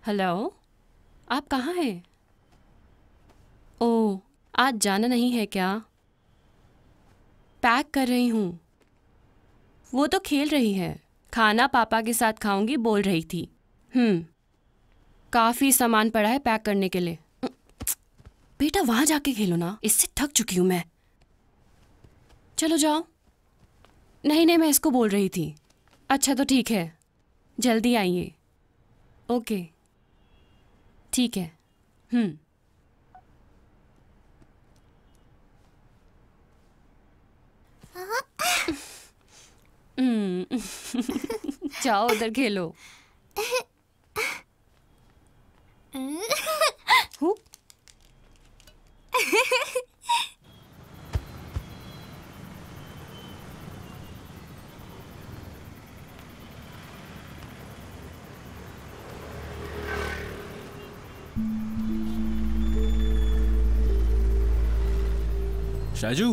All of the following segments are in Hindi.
हेलो, आप कहाँ हैं? ओह, आज जाना नहीं है क्या? पैक कर रही हूँ। वो तो खेल रही है। खाना पापा के साथ खाऊंगी बोल रही थी। काफ़ी सामान पड़ा है पैक करने के लिए। बेटा वहाँ जाके खेलो ना, इससे थक चुकी हूँ मैं। चलो जाओ। नहीं, मैं इसको बोल रही थी। अच्छा तो ठीक है, जल्दी आइए। ओके, ठीक है। जाओ उधर खेलो। शाजू,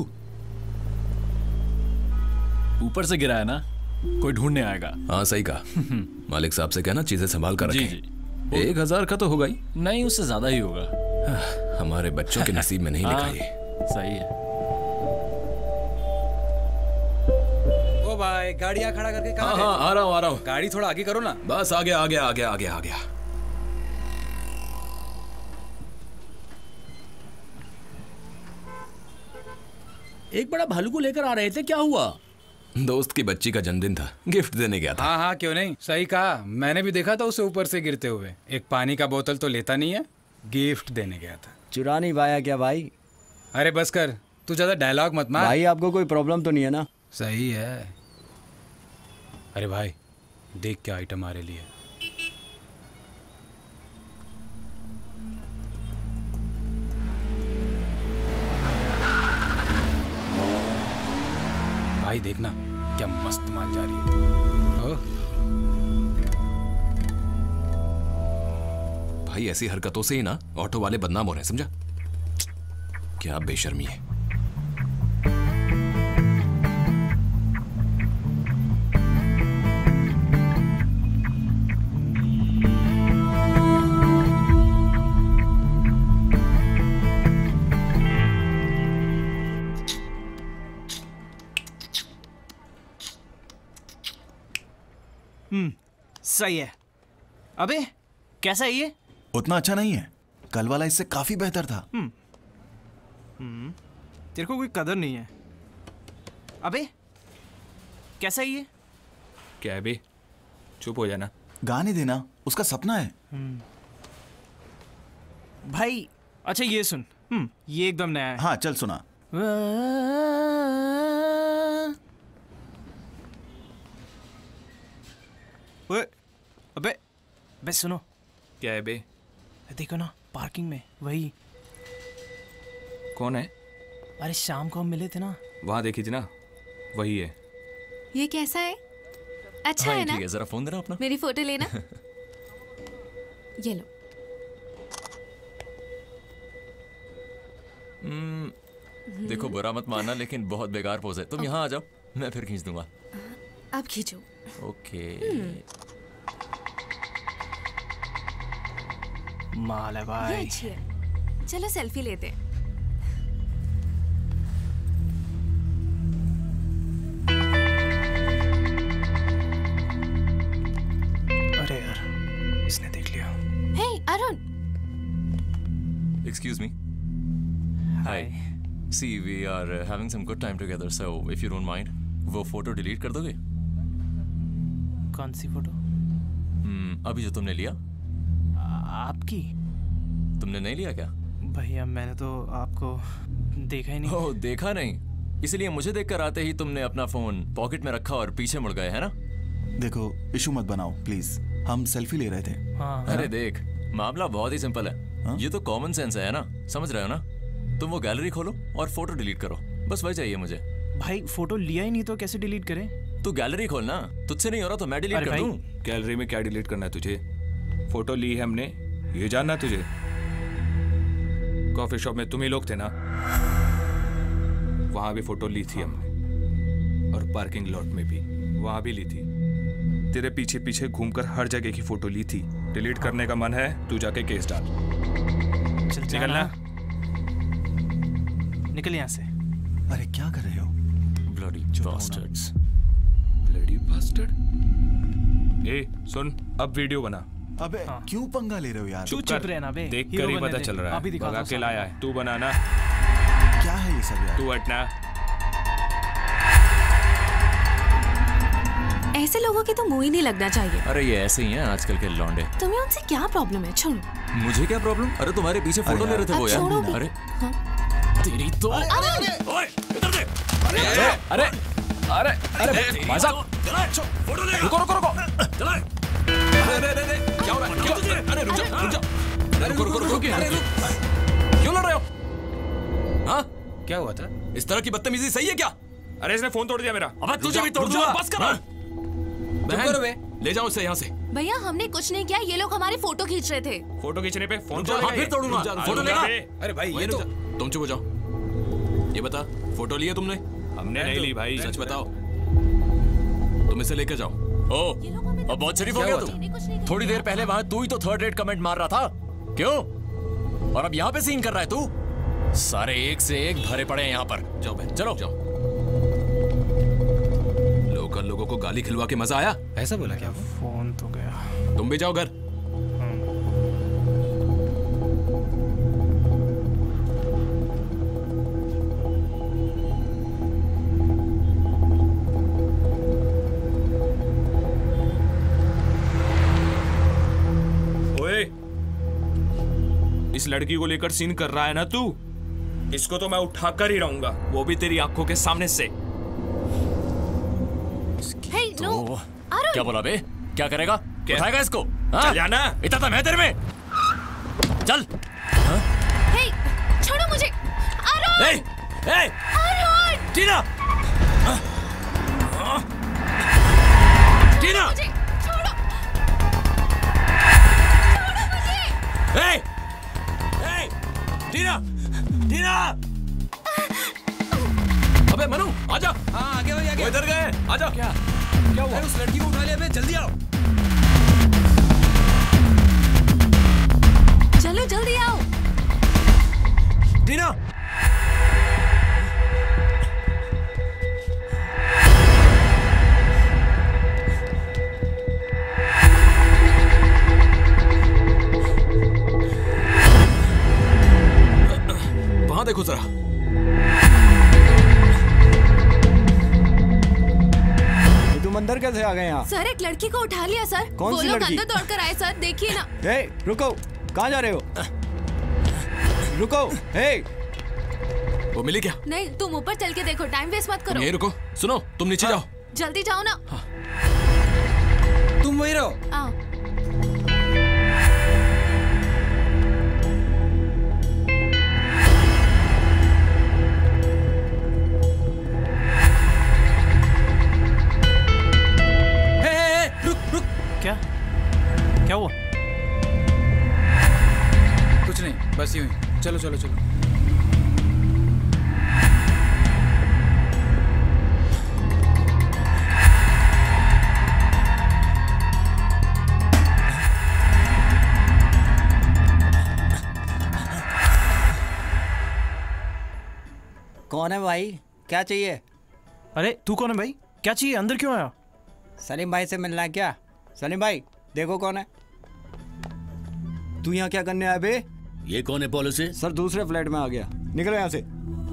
ऊपर से गिरा है ना, कोई ढूंढने आएगा। हाँ सही कहा। मालिक साहब से कहना चीजें संभाल कर रखें। जी। 1000 का तो होगा ही। नहीं, उससे ज्यादा ही होगा। हमारे बच्चों के नसीब में नहीं लिखा ये। सही है। ओ भाई, गाड़ियाँ खड़ा करके कहाँ हाँ, आ रहा हूँ। गाड़ी थोड़ा आगे करो ना। बस आ गया। एक बड़ा भालू को लेकर आ रहे थे, क्या हुआ? दोस्त की बच्ची का जन्मदिन था, गिफ्ट देने गया था। हाँ, क्यों नहीं, सही कहा। मैंने भी देखा था उसे ऊपर से गिरते हुए। एक पानी का बोतल तो लेता नहीं है, गिफ्ट देने गया था। चुरा नहीं पाया क्या भाई? अरे बस कर, तू ज्यादा डायलॉग मत मार। भाई आपको कोई प्रॉब्लम तो नहीं है ना? सही है। अरे भाई देख क्या आइटम हमारे लिए। भाई देखना क्या मस्त माल जा रही है। भाई ऐसी हरकतों से ही ना ऑटो वाले बदनाम हो रहे हैं, समझा? क्या बेशर्मी है। सही है। अबे कैसा है ये? उतना अच्छा नहीं है, कल वाला इससे काफी बेहतर था। तेरे को कोई कदर नहीं है। अबे कैसा है ये? क्या है बे, चुप हो जाना। गाने देना, उसका सपना है। भाई अच्छा ये सुन, ये एकदम नया है। हाँ चल सुना। ओए, अबे बे सुनो। क्या है बे? देखो ना पार्किंग में वही। कौन है? अरे शाम को हम मिले थे ना, वहाँ देखी थी ना, वही है। ये कैसा है? अच्छा है ना? ठीक है, जरा फोन देना अपना। मेरी फोटो लेना। ये लो। देखो बुरा मत मानना, लेकिन बहुत बेकार पोज है। तुम यहाँ आ जाओ, मैं फिर खींच दूंगा। अब खींचो। ओके। माल है भाई। ये अच्छी है, चलो सेल्फी लेते हैं। अरे यार इसने देख लिया। Hey Arun. Excuse me. Hi. See, we are having some good time together, so if you don't mind, वो फोटो डिलीट कर दोगे? कौन सी फोटो? अभी जो तुमने लिया। आपकी? तुमने नहीं लिया क्या? भैया मैंने तो आपको देखा ही नहीं। ओह, देखा नहीं? इसलिए मुझे देखकर आते ही तुमने अपना फोन पॉकेट में रखा और पीछे मुड़ गए, है ना? देखो इशू मत बनाओ प्लीज, हम सेल्फी ले रहे थे। हाँ। अरे देख, मामला बहुत ही सिंपल है। हाँ? ये तो कॉमन सेंस है ना, समझ रहे हो ना? तुम वो गैलरी खोलो और फोटो डिलीट करो, बस वही चाहिए मुझे। भाई फोटो लिया ही नहीं तो कैसे डिलीट करें? तू गैलरी खोलना, तुझसे नहीं हो रहा तो मैं डिलीट कर दूं। गैलरी में क्या डिलीट करना है तुझे? फोटो ली है हमने, ये जानना तुझे? कॉफी शॉप में तुम ही लोग थे ना, वहां भी फोटो ली थी हमने, और पार्किंग लॉट में भी वहां भी ली थी। तेरे पीछे पीछे घूमकर हर जगह की फोटो ली थी। डिलीट करने का मन है तू जाके केस डाल। चल निकलना। निकल यहाँ से। अरे क्या कर रहे हो? Bloody bastards. Bloody bastard. ए सुन, अब वीडियो बना। अबे क्यों पंगा ले रहे हो यार? चुप रहना बे। देख कर ही पता चल रहा है, भगा के लाया है। तू बनाना। क्या है ये सब यार? तू हटना। ऐसे लोगों की तो मुंह ही नहीं लगना चाहिए। अरे ये ऐसे ही हैं आजकल के लौंडे। तुम्हें उनसे क्या प्रॉब्लम है? छोड़ो। मुझे क्या प्रॉब्लम? अरे तुम्हारे पीछे फोटो ले रहे थे वो यार। छोड़ो भी। अरे हाँ? तेरी तो ओए इधर दे। अरे अरे अरे अरे भाई साहब, फोटो ले। रुको रुको रुको। चला। अरे क्या हो रहा है? क्या तुझे? अरे रुक जा। अरे रुको क्यों लड़ रहे हो? हाँ क्या हुआ था? इस तरह की बदतमीजी सही है क्या? अरे इसने फोन तोड़ दिया मेरा। अबे तुझे भी तोड़ दूंगा। बस कर। बहन, ले जाओ इसे यहाँ से। भैया हमने कुछ नहीं किया, ये लोग हमारे फोटो खींच रहे थे। फोटो खींचने पे फोन हाँ फिर तोड़ूंगा। फोटो लेना। अरे भाई ये तो तुम चुप हो जाओ। ये बता, फोटो लिए तुमने? हमने नहीं ली भाई। सच बताओ। तुम इसे लेकर जाओ। ओ अब बहुत शरीफ हो गया तू। थोड़ी देर पहले वहां तू ही तो थर्ड रेट कमेंट मार रहा था। क्यों? और अब यहाँ पे सीन कर रहा है तू? सारे एक से एक भरे पड़े हैं यहाँ पर। जाओ बहन, चलो जाओ। लोकल लोगों को गाली खिलवा के मजा आया? ऐसा बोला क्या वो? फोन तो गया। तुम भी जाओ घर। ओए, इस लड़की को लेकर सीन कर रहा है ना तू? इसको तो मैं उठा कर ही रहूंगा, वो भी तेरी आंखों के सामने से। Hey, no. तो क्या बोला बे? क्या करेगा? क्या? उठाएगा इसको? चल जाना। इतना तो मैं तेरे में। चल। Hey, छोड़ो मुझे। अरुण! ए, ए, अरुण! टीना! टीना! मुझे छोड़ो। छोड़ो मुझे। ए, ए, टीना! टीना! अबे मनु, आजा। हाँ आगे हो वो इधर गए, आजा। क्या हुआ? उस लड़की को उठा लिया बे, जल्दी आओ। चलो जल्दी आओ। टीना! वहां देखो जरा। तुम अंदर कैसे आ गए यहाँ? सर एक लड़की को उठा लिया सर। कौन सी वो लोग लड़की? अंदर दौड़कर आए सर, देखिए ना। हे रुको, कहाँ जा रहे हो? रुको, हे। वो मिली क्या? नहीं, तुम ऊपर चल के देखो, टाइम वेस्ट मत करो। यहीं रुको। सुनो, तुम नीचे जाओ। जल्दी जाओ ना। तुम वही रहो। आओ। क्या हुआ? कुछ नहीं, बस यूं ही। चलो चलो चलो। कौन है भाई? क्या चाहिए? अरे तू कौन है भाई? क्या चाहिए? अंदर क्यों आया? सलीम भाई से मिलना है क्या? सलीम भाई देखो कौन है। तू यहाँ क्या करने आया बे? ये कौन है पॉलिसी? सर दूसरे फ्लैट में आ गया। निकलो यहाँ से।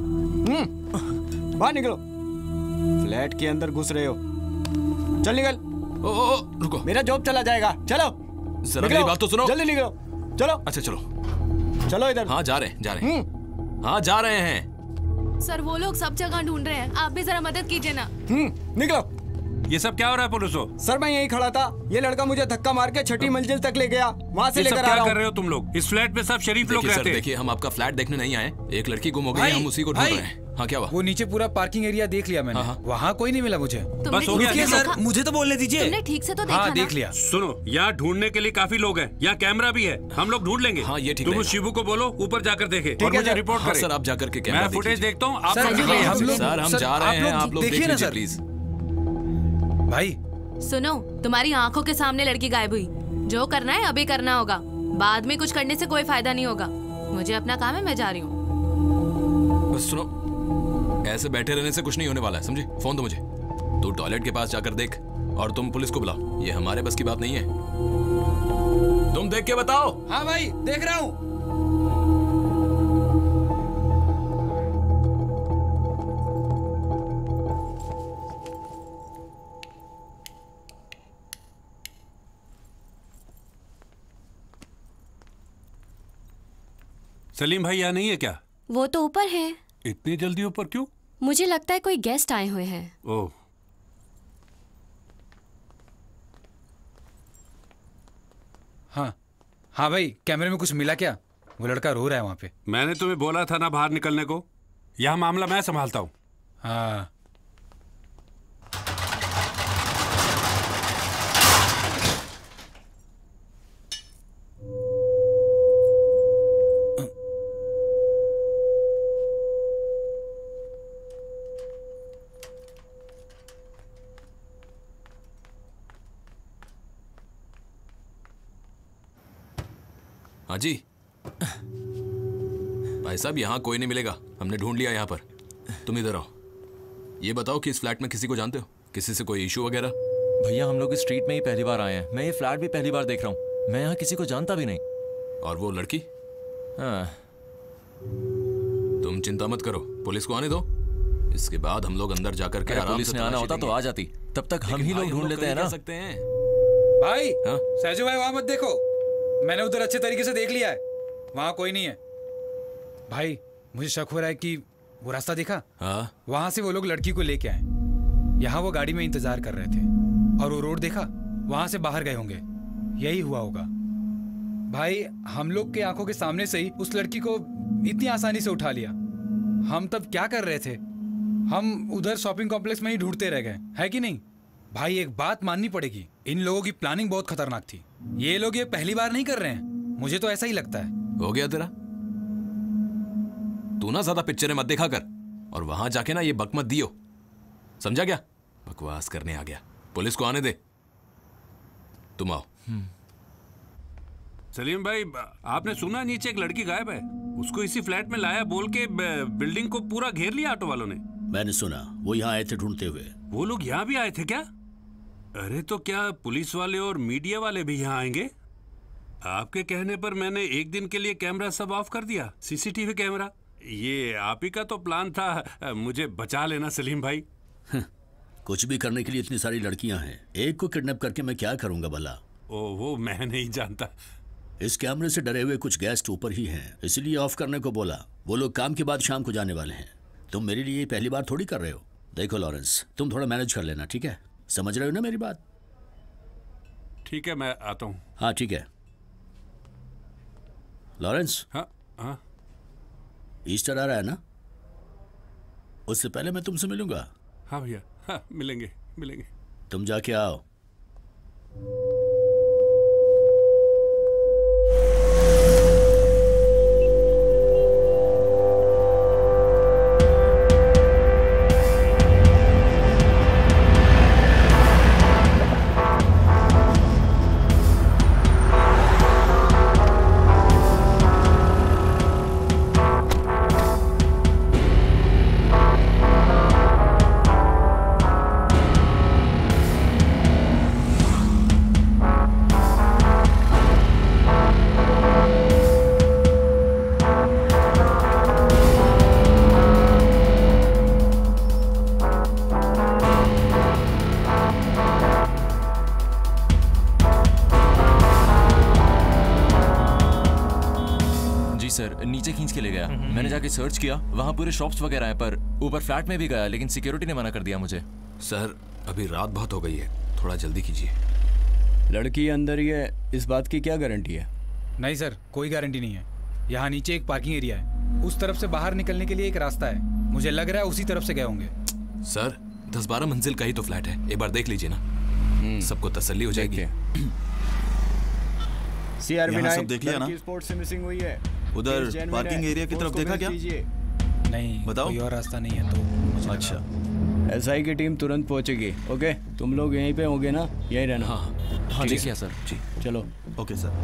बाहर निकलो। फ्लैट के अंदर घुस रहे हो। चल निकल। ओ, रुको। मेरा जॉब चला जाएगा। चलो जरा मेरी बात तो सुनो। जल्दी निकलो। चलो। अच्छा चलो। चलो इधर। हाँ जा रहे हैं। हाँ जा रहे हैं। सर वो लोग सब जगह ढूंढ रहे हैं, आप भी जरा मदद कीजिए ना। निकलो। ये सब क्या हो रहा है पुलिसो? सर मैं यहीं खड़ा था, ये लड़का मुझे धक्का मार के छठी मंजिल तक ले गया, वहाँ से लेकर आ रहा हूँ। क्या कर रहे हो तुम लोग? इस फ्लैट में सब शरीफ लोग रहते हैं। देखिए हम आपका फ्लैट देखने नहीं आए, एक लड़की गुम हो गई, हम उसी को ढूंढ रहे हैं। हाँ क्या हुआ? वो नीचे पूरा पार्किंग एरिया देख लिया मैंने। वहाँ कोई नहीं मिला मुझे। बस हो गया सर, मुझे तो बोलने दीजिए। तुमने ठीक से तो देखा हाँ ना? देख लिया। सुनो, यहाँ ढूंढने के लिए काफी लोग हैं, यहाँ कैमरा भी है, हम लोग ढूंढ लेंगे। हाँ ये ठीक तुम उस शिबू को बोलो ऊपर जाकर देखे और है मुझे सर। रिपोर्ट हाँ करे। सर आप जाकर के कैमरा मैं फुटेज देखता हूँ। आप सर, सब हम देखिए। लोग- सर हम जा रहे हैं, आप लोग देख देखिए ना लीजिए सर। प्लीज। भाई सुनो, तुम्हारी आंखों के सामने लड़की गायब हुई। जो करना है अभी करना होगा, बाद में कुछ करने से कोई फायदा नहीं होगा। मुझे अपना काम है, मैं जा रही हूँ। बस सुनो, ऐसे बैठे रहने से कुछ नहीं होने वाला है, समझी? फोन दो मुझे। तू टॉयलेट के पास जाकर देख और तुम पुलिस को बुलाओ। ये हमारे बस की बात नहीं है। तुम देख के बताओ। हाँ भाई, देख रहा हूँ। सलीम भाई यहाँ नहीं है क्या? वो तो ऊपर है। इतनी जल्दी ऊपर क्यों? मुझे लगता है कोई गेस्ट आए हुए हैं। ओह, हाँ हाँ भाई, कैमरे में कुछ मिला क्या? वो लड़का रो रहा है वहाँ पे। मैंने तुम्हें बोला था ना बाहर निकलने को। यह मामला मैं संभालता हूँ। हाँ हाँ जी भाई साहब, यहाँ कोई नहीं मिलेगा, हमने ढूंढ लिया यहाँ पर। तुम इधर आओ। ये बताओ कि इस फ्लैट में किसी को जानते हो? किसी से कोई इशू वगैरह? भैया हम लोग इस स्ट्रीट में ही पहली बार आए हैं। मैं ये फ्लैट भी पहली बार देख रहा हूँ। मैं यहाँ किसी को जानता भी नहीं। और वो लड़की? हाँ। तुम चिंता मत करो, पुलिस को आने दो। इसके बाद हम लोग अंदर जाकर के आराम पुलिस से ने आना होता तो आ जाती, तब तक हम ही लोग ढूंढ लेते हैं ना। सकते हैं भाई। हाँ? सहजू भाई वहां मत देखो, मैंने उधर अच्छे तरीके से देख लिया है, वहां कोई नहीं है। भाई मुझे शक हो रहा है कि वो रास्ता देखा? हाँ? वहां से वो लोग लड़की को लेके आए, यहाँ वो गाड़ी में इंतजार कर रहे थे और वो रोड देखा, वहां से बाहर गए होंगे। यही हुआ होगा। भाई हम लोग के आंखों के सामने से ही उस लड़की को इतनी आसानी से उठा लिया। हम तब क्या कर रहे थे? हम उधर शॉपिंग कॉम्प्लेक्स में ही ढूंढते रह गए, है कि नहीं? भाई एक बात माननी पड़ेगी, इन लोगों की प्लानिंग बहुत खतरनाक थी। ये लोग ये पहली बार नहीं कर रहे हैं, मुझे तो ऐसा ही लगता है। हो गया तेरा? तू ना ज्यादा पिक्चरें मत देखा कर और वहां जाके ना ये बक मत दियो, समझा क्या? बकवास करने आ गया। पुलिस को आने दे, तुम आओ। सलीम भाई, आपने सुना नीचे एक लड़की गायब है? उसको इसी फ्लैट में लाया बोल के बिल्डिंग को पूरा घेर लिया ऑटो वालों ने। मैंने सुना वो यहाँ आए थे ढूंढते हुए। वो लोग यहाँ भी आए थे क्या? अरे तो क्या पुलिस वाले और मीडिया वाले भी यहाँ आएंगे? आपके कहने पर मैंने एक दिन के लिए कैमरा सब ऑफ कर दिया, सीसीटीवी कैमरा। ये आप ही का तो प्लान था, मुझे बचा लेना सलीम भाई। कुछ भी करने के लिए इतनी सारी लड़कियां हैं, एक को किडनैप करके मैं क्या करूंगा भला? ओ वो मैं नहीं जानता। इस कैमरे से डरे हुए कुछ गेस्ट ऊपर ही हैं, इसलिए ऑफ करने को बोला। वो लोग काम के बाद शाम को जाने वाले हैं। तुम मेरे लिए पहली बार थोड़ी कर रहे हो। देखो लॉरेंस, तुम थोड़ा मैनेज कर लेना, ठीक है? समझ रहे हो ना मेरी बात? ठीक है, मैं आता हूँ। हाँ ठीक है लॉरेंस। हाँ हाँ। ईस्टर आ रहा है ना, उससे पहले मैं तुमसे मिलूंगा। हाँ भैया, हाँ मिलेंगे मिलेंगे। तुम जाके आओ। नीचे खींच के ले गया। मैंने जाके सर्च किया, वहाँ पूरे शॉप्स वगैरह हैं, पर ऊपर फ्लैट में भी गया, लेकिन सिक्योरिटी ने मना कर दिया मुझे। सर अभी रात बहुत हो गई है, थोड़ा जल्दी कीजिए। लड़की अंदर ही है, इस बात की क्या गारंटी है? नहीं सर, कोई गारंटी नहीं है। यहाँ नीचे एक पार्किंग एरिया है, उस तरफ से बाहर निकलने के लिए एक रास्ता है। मुझे लग रहा है उसी तरफ से गए होंगे। सर 10-12 मंजिल का ही तो फ्लैट है, एक बार देख लीजिए ना, सबको तसल्ली हो जाएगी। यहाँ सब देख लिया ना? स्पोर्ट से मिसिंग हुई है। उधर पार्किंग एरिया की तरफ देखा क्या? नहीं, बताओ। कोई और रास्ता नहीं है तो मुझे अच्छा एसआई की टीम तुरंत पहुंचेगी। ओके, तुम लोग यहीं पे होगे ना? यहीं रहना। हाँ जी सर जी। चलो। Okay sir.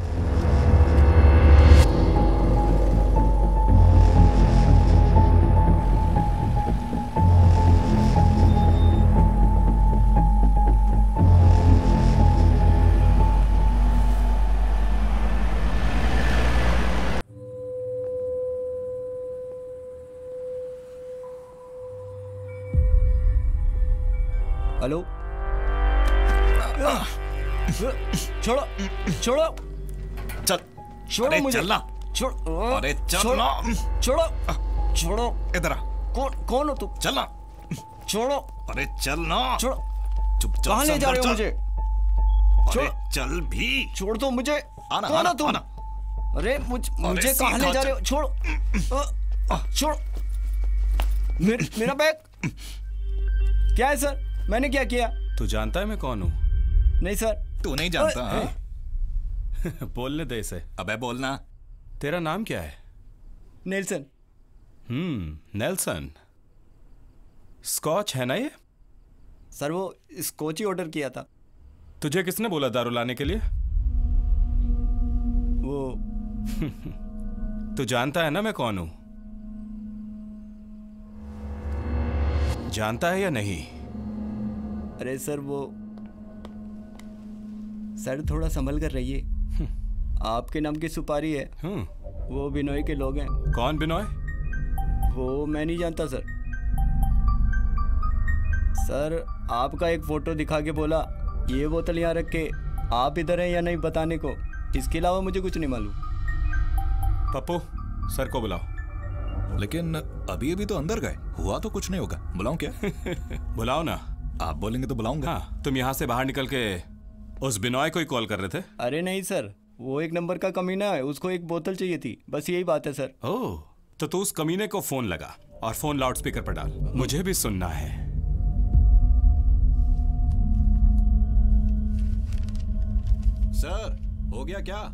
हेलो। छोड़ो छोड़ो चल छोड़ो मुझे। चलना। छोड़ो। अरे चलना। छोड़ो छोड़ो। इधर आ। कौन हो तुम? चलना। छोड़ो। अरे चलना। छोड़ो। चुपचाप कहाँ ले जा रहे हो मुझे? अरे चल भी। छोड़ दो मुझे। आना, कौन आना, हो तुम? आना। अरे मुझे कहाँ ले जा रहे हो? छोड़ो। छोड़ो। मेरा बैग। क्या है सर? मैंने क्या किया? तू जानता है मैं कौन हूँ? नहीं सर। तू नहीं जानता? हाँ? बोलने दे इसे। अबे बोलना। तेरा नाम क्या है? नेल्सन। नेल्सन। स्कॉच है ना ये? सर वो स्कॉच ही ऑर्डर किया था। तुझे किसने बोला दारू लाने के लिए? वो तू जानता है ना मैं कौन हूं? जानता है या नहीं? अरे सर वो सर थोड़ा संभल कर रहिए। आपके नाम की सुपारी है। वो बिनोय के लोग हैं। कौन बिनोय? वो मैं नहीं जानता सर। सर आपका एक फोटो दिखा के बोला ये बोतल यहाँ रख के आप इधर हैं या नहीं बताने को। इसके अलावा मुझे कुछ नहीं मालूम। पप्पू सर को बुलाओ। लेकिन अभी अभी तो अंदर गए, हुआ तो कुछ नहीं होगा। बुलाऊं क्या? बुलाओ ना। आप बोलेंगे तो बुलाऊंगा। हाँ, तुम यहाँ से बाहर निकल के उस बिनोय को ही कॉल कर रहे थे? अरे नहीं सर, वो एक नंबर का कमीना है, उसको एक बोतल चाहिए थी, बस यही बात है सर। ओह, तो तू उस कमीने को फोन लगा और फोन लाउड स्पीकर पर डाल। मुझे भी सुनना है। सर हो गया क्या?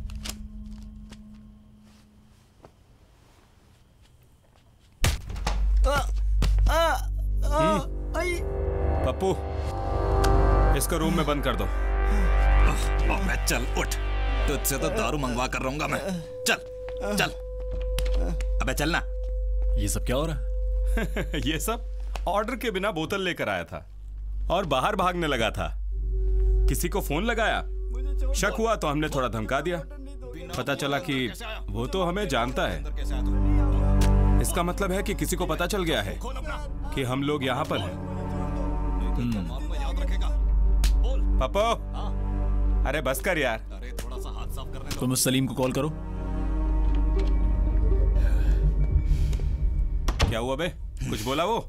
पप्पू इसको रूम में बंद कर दो। अबे चल उठ, तुझसे तो दारू मंगवा कर रहूंगा मैं। चल चल। अबे चलना। ये सब क्या हो रहा है? ये सब ऑर्डर के बिना बोतल लेकर आया था और बाहर भागने लगा था। किसी को फोन लगाया, शक हुआ तो हमने थोड़ा धमका दिया। पता चला कि वो तो हमें जानता है। इसका मतलब है कि किसी को पता चल गया है कि हम लोग यहाँ पर हैं। पापा, अरे बस कर यार। तुम उस सलीम को कॉल करो। क्या हुआ बे? कुछ बोला वो?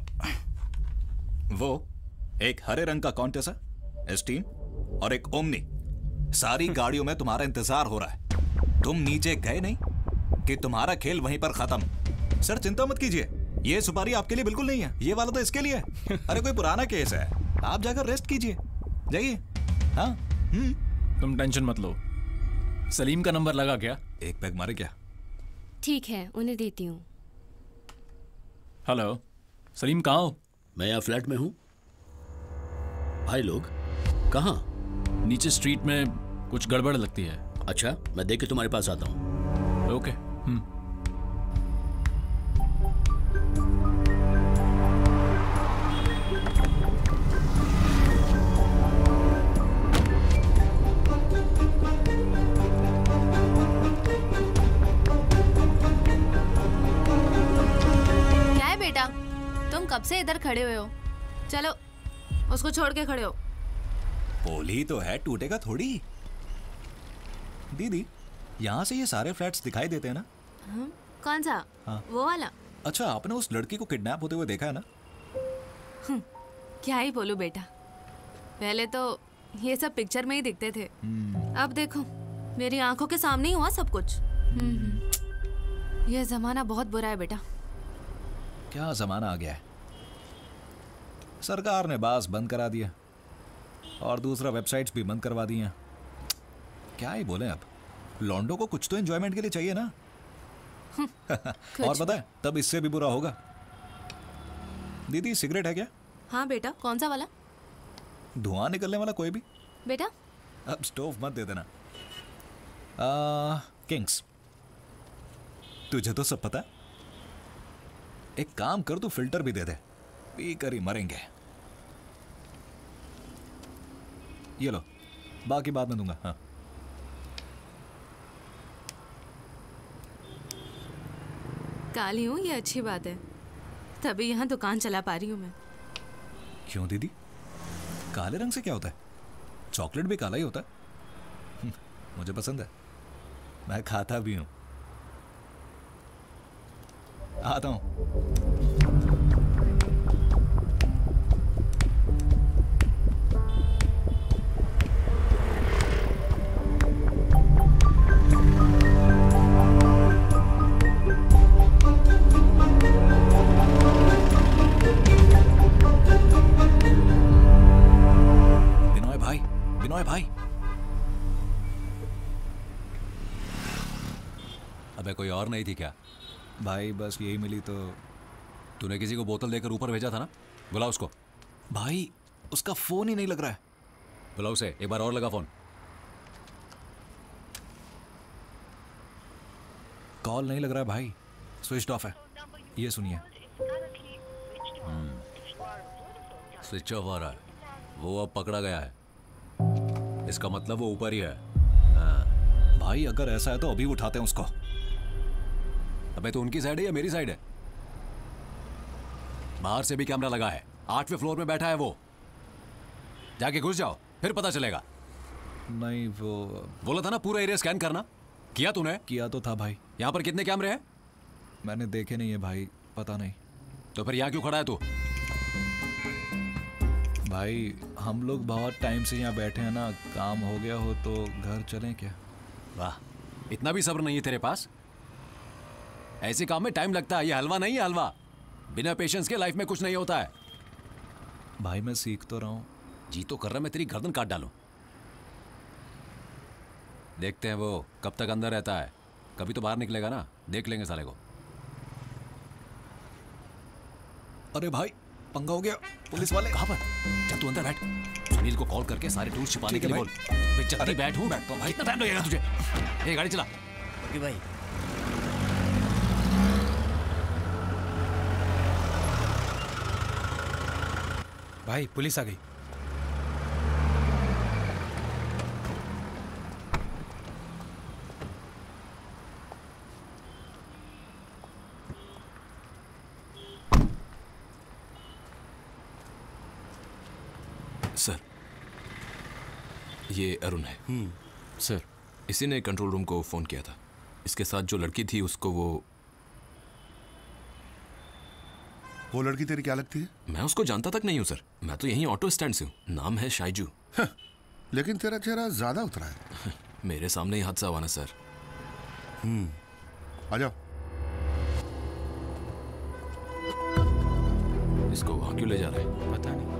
वो एक हरे रंग का कॉन्टेस है, एस्टीम, और एक ओमनी। सारी गाड़ियों में तुम्हारा इंतजार हो रहा है। तुम नीचे गए नहीं कि तुम्हारा खेल वहीं पर खत्म। सर चिंता मत कीजिए, ये सुपारी आपके लिए बिल्कुल नहीं है, ये वाला तो इसके लिए है। अरे कोई पुराना केस है, आप जाकर रेस्ट कीजिए, जाइए। हाँ तुम टेंशन मत लो। सलीम का नंबर लगा क्या? एक पैग मारे क्या? ठीक है, उन्हें देती हूँ। हेलो सलीम, कहाँ हो? मैं यहाँ फ्लैट में हूँ। भाई लोग कहाँ? नीचे स्ट्रीट में कुछ गड़बड़ लगती है। अच्छा, मैं देख के तुम्हारे पास आता हूँ। ओके। क्या है बेटा, तुम कब से इधर खड़े हुए हो? चलो उसको छोड़ के खड़े हो। पोली तो है, टूटेगा थोड़ी। दीदी, यहाँ से ये सारे फ्लैट्स दिखाई देते हैं ना? कौन सा? हाँ। वो वाला? अच्छा, आपने उस लड़की को किडनैप होते हुए देखा है ना? क्या ही बोलूं बेटा, पहले तो ये सब पिक्चर में ही दिखते थे। अब देखो मेरी आंखों के सामने ही हुआ सब कुछ। ये जमाना बहुत बुरा है बेटा। क्या जमाना आ गया है। सरकार ने बास बंद करा दिया और दूसरा वेबसाइट्स भी बंद करवा दी हैं। क्या ही बोले, अब लॉन्डो को कुछ तो एंजॉयमेंट के लिए चाहिए ना। और पता है, तब इससे भी बुरा होगा दीदी सिगरेट है क्या? हाँ बेटा, कौन सा वाला? धुआं निकलने वाला कोई भी? बेटा अब स्टोव मत दे देना। किंग्स, तुझे तो सब पता है। एक काम कर, तू फिल्टर भी दे दे, पी कर ही मरेंगे। ये लो, बाकी बाद में दूंगा। हाँ काली हूँ, ये अच्छी बात है, तभी यहाँ दुकान चला पा रही हूँ मैं। क्यों दीदी, काले रंग से क्या होता है? चॉकलेट भी काला ही होता है। मुझे पसंद है, मैं खाता भी हूं। आता हूं। बिनोय भाई, अबे कोई और नहीं थी क्या? भाई बस यही मिली तो। तूने किसी को बोतल देकर ऊपर भेजा था ना? बुला उसको। भाई उसका फोन ही नहीं लग रहा है। बुला उसे, एक बार और लगा फोन। कॉल नहीं लग रहा है भाई, स्विच ऑफ है। ये सुनिए। स्विच ऑफ आ रहा है, वो अब पकड़ा गया है। इसका मतलब वो ऊपर ही है। हाँ। भाई अगर ऐसा है तो अभी उठाते हैं उसको। अबे तो उनकी साइड है या मेरी साइड है? बाहर से भी कैमरा लगा है, 8वें फ्लोर में बैठा है वो। जाके घुस जाओ, फिर पता चलेगा। नहीं वो बोला था ना पूरा एरिया स्कैन करना। किया तूने? किया तो था भाई। यहाँ पर कितने कैमरे हैं? मैंने देखे नहीं है भाई, पता नहीं। तो फिर यहाँ क्यों खड़ा है तू? भाई हम लोग बहुत टाइम से यहाँ बैठे हैं ना, काम हो गया हो तो घर चलें क्या? वाह, इतना भी सब्र नहीं है तेरे पास? ऐसे काम में टाइम लगता है, ये हलवा नहीं है हलवा। बिना पेशेंस के लाइफ में कुछ नहीं होता है। भाई मैं सीख तो रहा हूँ। जी तो कर रहा, मैं तेरी गर्दन काट डालूं। देखते हैं वो कब तक अंदर रहता है, कभी तो बाहर निकलेगा ना, देख लेंगे साले को। अरे भाई पंगा हो गया, पुलिस वाले। कहाँ पर? चल तू अंदर बैठ, सुनील को कॉल करके सारे टूल्स छिपाने के लिए बोल। जल्दी बैठ। हूँ भाई, कितना टाइम लगेगा तुझे? ये गाड़ी चला। ओके भाई। भाई पुलिस आ गई। सर, ये अरुण है। सर, इसी ने कंट्रोल रूम को फोन किया था। इसके साथ जो लड़की थी उसको वो लड़की तेरी क्या लगती है? मैं उसको जानता तक नहीं हूँ सर, मैं तो यहीं ऑटो स्टैंड से हूँ। नाम है शाइजू। लेकिन तेरा चेहरा ज्यादा उतरा है। मेरे सामने ही हादसा हुआ ना सर। आ जाओ। इसको वहां क्यों ले जा रहे हैं? पता नहीं।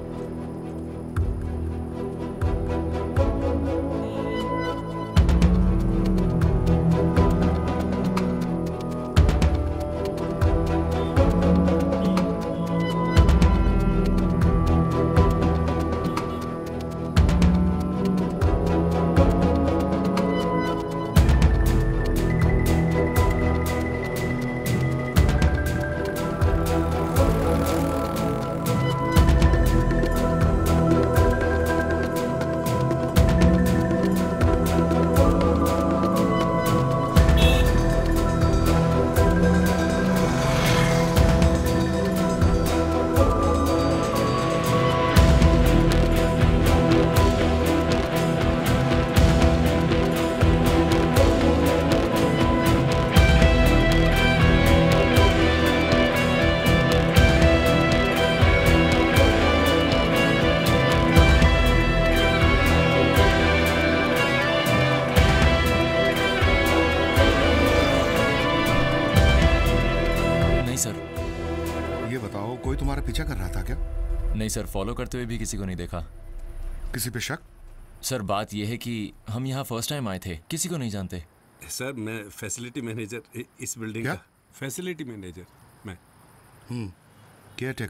पीछा कर रहा था क्या? नहीं सर, फॉलो करते हुए भी किसी को नहीं देखा। किसी पे शक? सर बात यह है कि हम यहाँ फर्स्ट टाइम आए थे, किसी को नहीं जानते। सर मैं फैसिलिटी मैनेजर इस बिल्डिंग का। फैसिलिटी मैनेजर मैं। केयरटेकर।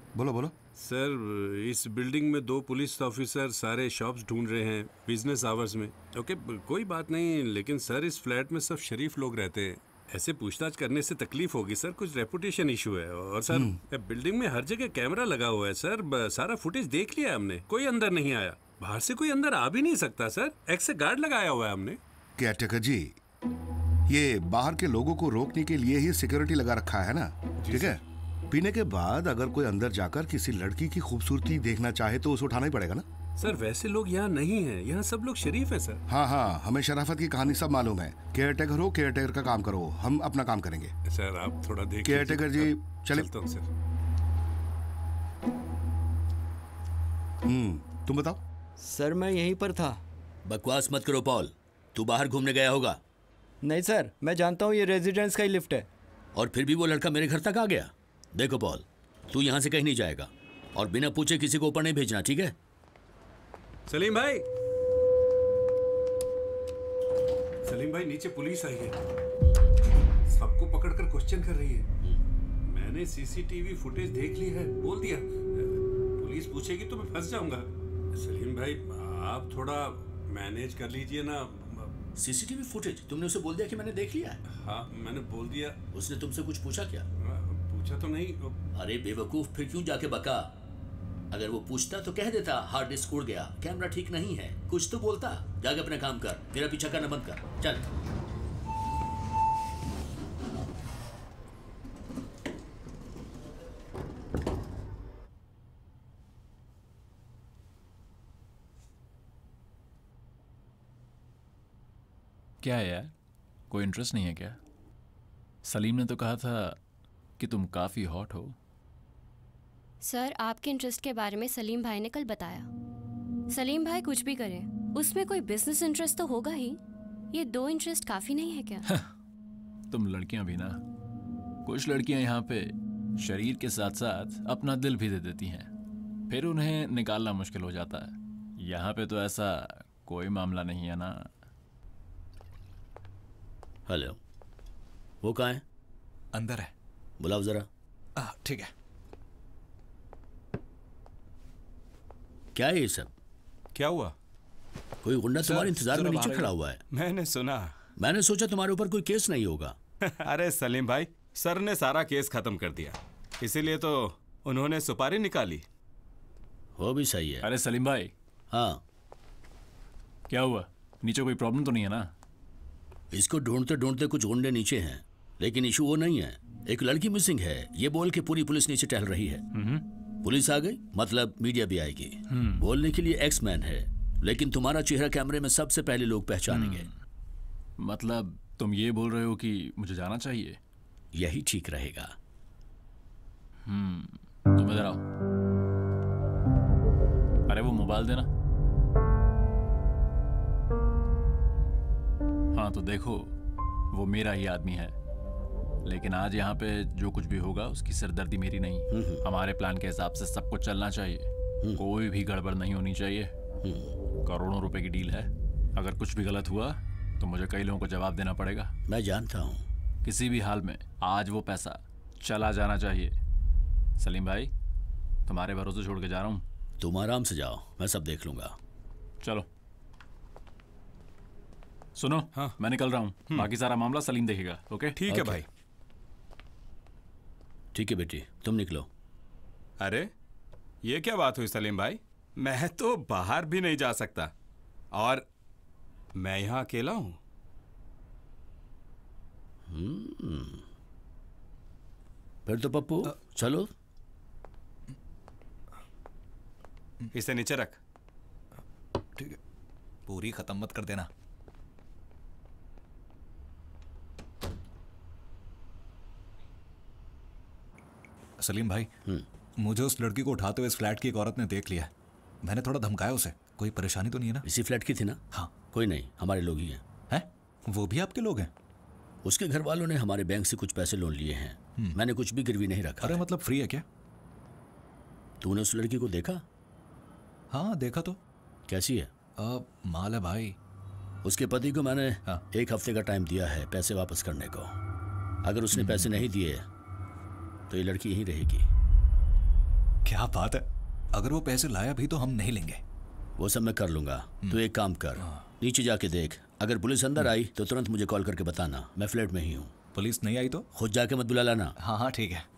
बोलो बोलो। सर इस बिल्डिंग में 2 पुलिस ऑफिसर सारे शॉप्स ढूंढ रहे हैं बिजनेस आवर्स में। ओके कोई बात नहीं, लेकिन सर इस फ्लैट में सब शरीफ लोग रहते हैं, ऐसे पूछताछ करने से तकलीफ होगी सर, कुछ रेपुटेशन इशू है। और सर बिल्डिंग में हर जगह कैमरा लगा हुआ है सर, सारा फुटेज देख लिया हमने, कोई अंदर नहीं आया, बाहर से कोई अंदर आ भी नहीं सकता सर, एक्स गार्ड लगाया हुआ है हमने। केयरटेकर जी, ये बाहर के लोगों को रोकने के लिए ही सिक्योरिटी लगा रखा है ना, ठीक है। पीने के बाद अगर कोई अंदर जाकर किसी लड़की की खूबसूरती देखना चाहे तो उसे उठाना ही पड़ेगा ना। सर वैसे लोग यहाँ नहीं हैं, यहाँ सब लोग शरीफ हैं सर। हाँ हाँ, हमें शराफत की कहानी सब मालूम है। केयरटेकर हो, केयरटेकर का काम करो, हम अपना काम करेंगे। सर आप थोड़ा देखिए। केयरटेकर जी चले। चलता हूँ सर। तुम बताओ। सर मैं यहीं पर था। बकवास मत करो पॉल, तू बाहर घूमने गया होगा। नहीं सर, मैं जानता हूँ ये रेजिडेंस का ही लिफ्ट है। और फिर भी वो लड़का मेरे घर तक आ गया। देखो पॉल, तू यहाँ से कहीं नहीं जाएगा और बिना पूछे किसी को ऊपर नहीं भेजना, ठीक है। सलीम भाई, सलीम भाई नीचे पुलिस आई है, सबको पकड़कर क्वेश्चन कर रही है। मैंने सीसीटीवी फुटेज देख ली है, बोल दिया पुलिस पूछेगी तो मैं फंस जाऊंगा। सलीम भाई आप थोड़ा मैनेज कर लीजिए ना। सीसीटीवी फुटेज तुमने उसे बोल दिया कि मैंने देख लिया? हाँ मैंने बोल दिया। उसने तुमसे कुछ पूछा क्या? पूछा तो नहीं। अरे बेवकूफ, फिर क्यों जाके बका? अगर वो पूछता तो कह देता हार्ड डिस्क उड़ गया, कैमरा ठीक नहीं है, कुछ तो बोलता। जाके अपना काम कर, मेरा पीछा करना बंद कर, चल। क्या है यार, कोई इंटरेस्ट नहीं है क्या? सलीम ने तो कहा था कि तुम काफी हॉट हो। सर आपके इंटरेस्ट के बारे में सलीम भाई ने कल बताया। सलीम भाई कुछ भी करें, उसमें कोई बिजनेस इंटरेस्ट तो होगा ही। ये 2 इंटरेस्ट काफी नहीं है क्या? तुम लड़कियां भी ना, कुछ लड़कियां यहाँ पे शरीर के साथ साथ अपना दिल भी दे देती हैं, फिर उन्हें निकालना मुश्किल हो जाता है। यहाँ पे तो ऐसा कोई मामला नहीं है ना। हेलो, वो कहाँ है? अंदर है, बुलाओ जरा। ठीक है। क्या है ये सब? क्या हुआ? कोई गुंडा तुम्हारे इंतजार में नीचे खड़ा हुआ है। मैंने सुना। मैंने सोचा तुम्हारे ऊपर कोई केस नहीं होगा। अरे सलीम भाई, सर ने सारा केस खत्म कर दिया, इसीलिए तो उन्होंने सुपारी निकाली। वो भी सही है। अरे सलीम भाई। हाँ क्या हुआ? नीचे कोई प्रॉब्लम तो नहीं है ना? इसको ढूंढते ढूंढते कुछ गुंडे नीचे हैं, लेकिन इशू वो नहीं है। एक लड़की मिसिंग है, ये बोल के पूरी पुलिस नीचे टहल रही है। पुलिस आ गई मतलब मीडिया भी आएगी। बोलने के लिए एक्स मैन है, लेकिन तुम्हारा चेहरा कैमरे में सबसे पहले लोग पहचानेंगे। मतलब तुम ये बोल रहे हो कि मुझे जाना चाहिए? यही ठीक रहेगा। तुम इधर आओ। अरे वो मोबाइल देना। हाँ तो देखो, वो मेरा ही आदमी है, लेकिन आज यहाँ पे जो कुछ भी होगा उसकी सिरदर्दी मेरी नहीं। हमारे प्लान के हिसाब से सब कुछ चलना चाहिए, कोई भी गड़बड़ नहीं होनी चाहिए। करोड़ों रुपए की डील है, अगर कुछ भी गलत हुआ तो मुझे कई लोगों को जवाब देना पड़ेगा। मैं जानता हूँ। किसी भी हाल में आज वो पैसा चला जाना चाहिए। सलीम भाई, तुम्हारे भरोसे छोड़ के जा रहा हूँ। तुम आराम से जाओ, मैं सब देख लूंगा। चलो। सुनो, हाँ मैं निकल रहा हूँ, बाकी सारा मामला सलीम देखेगा। ओके ठीक है भाई। ठीक है बेटी, तुम निकलो। अरे ये क्या बात हुई सलीम भाई? मैं तो बाहर भी नहीं जा सकता और मैं यहां अकेला हूं। फिर तो पप्पू चलो। इसे नीचे रख। ठीक है, पूरी खत्म मत कर देना। सलीम भाई, मुझे उस लड़की को उठाते हुए इस फ्लैट की एक औरत ने देख लिया है। मैंने थोड़ा धमकाया उसे। कोई परेशानी तो नहीं है ना? इसी फ्लैट की थी ना? हाँ। कोई नहीं, हमारे लोग ही हैं। हैं? वो भी आपके लोग हैं? उसके घर वालों ने हमारे बैंक से कुछ पैसे लोन लिए हैं। मैंने कुछ भी गिरवी नहीं रखा। अरे मतलब फ्री है क्या? तूने उस लड़की को देखा? हाँ देखा तो। कैसी है? माल है भाई। उसके पति को मैंने 1 हफ्ते का टाइम दिया है पैसे वापस करने को। अगर उसने पैसे नहीं दिए तो ये लड़की यहीं रहेगी। क्या बात है, अगर वो पैसे लाया भी तो हम नहीं लेंगे। वो सब मैं कर लूंगा। तो एक काम कर, नीचे जाके देख, अगर पुलिस अंदर आई तो तुरंत मुझे कॉल करके बताना, मैं फ्लैट में ही हूँ। पुलिस नहीं आई तो खुद जाके मत बुला लाना। हाँ हाँ ठीक है।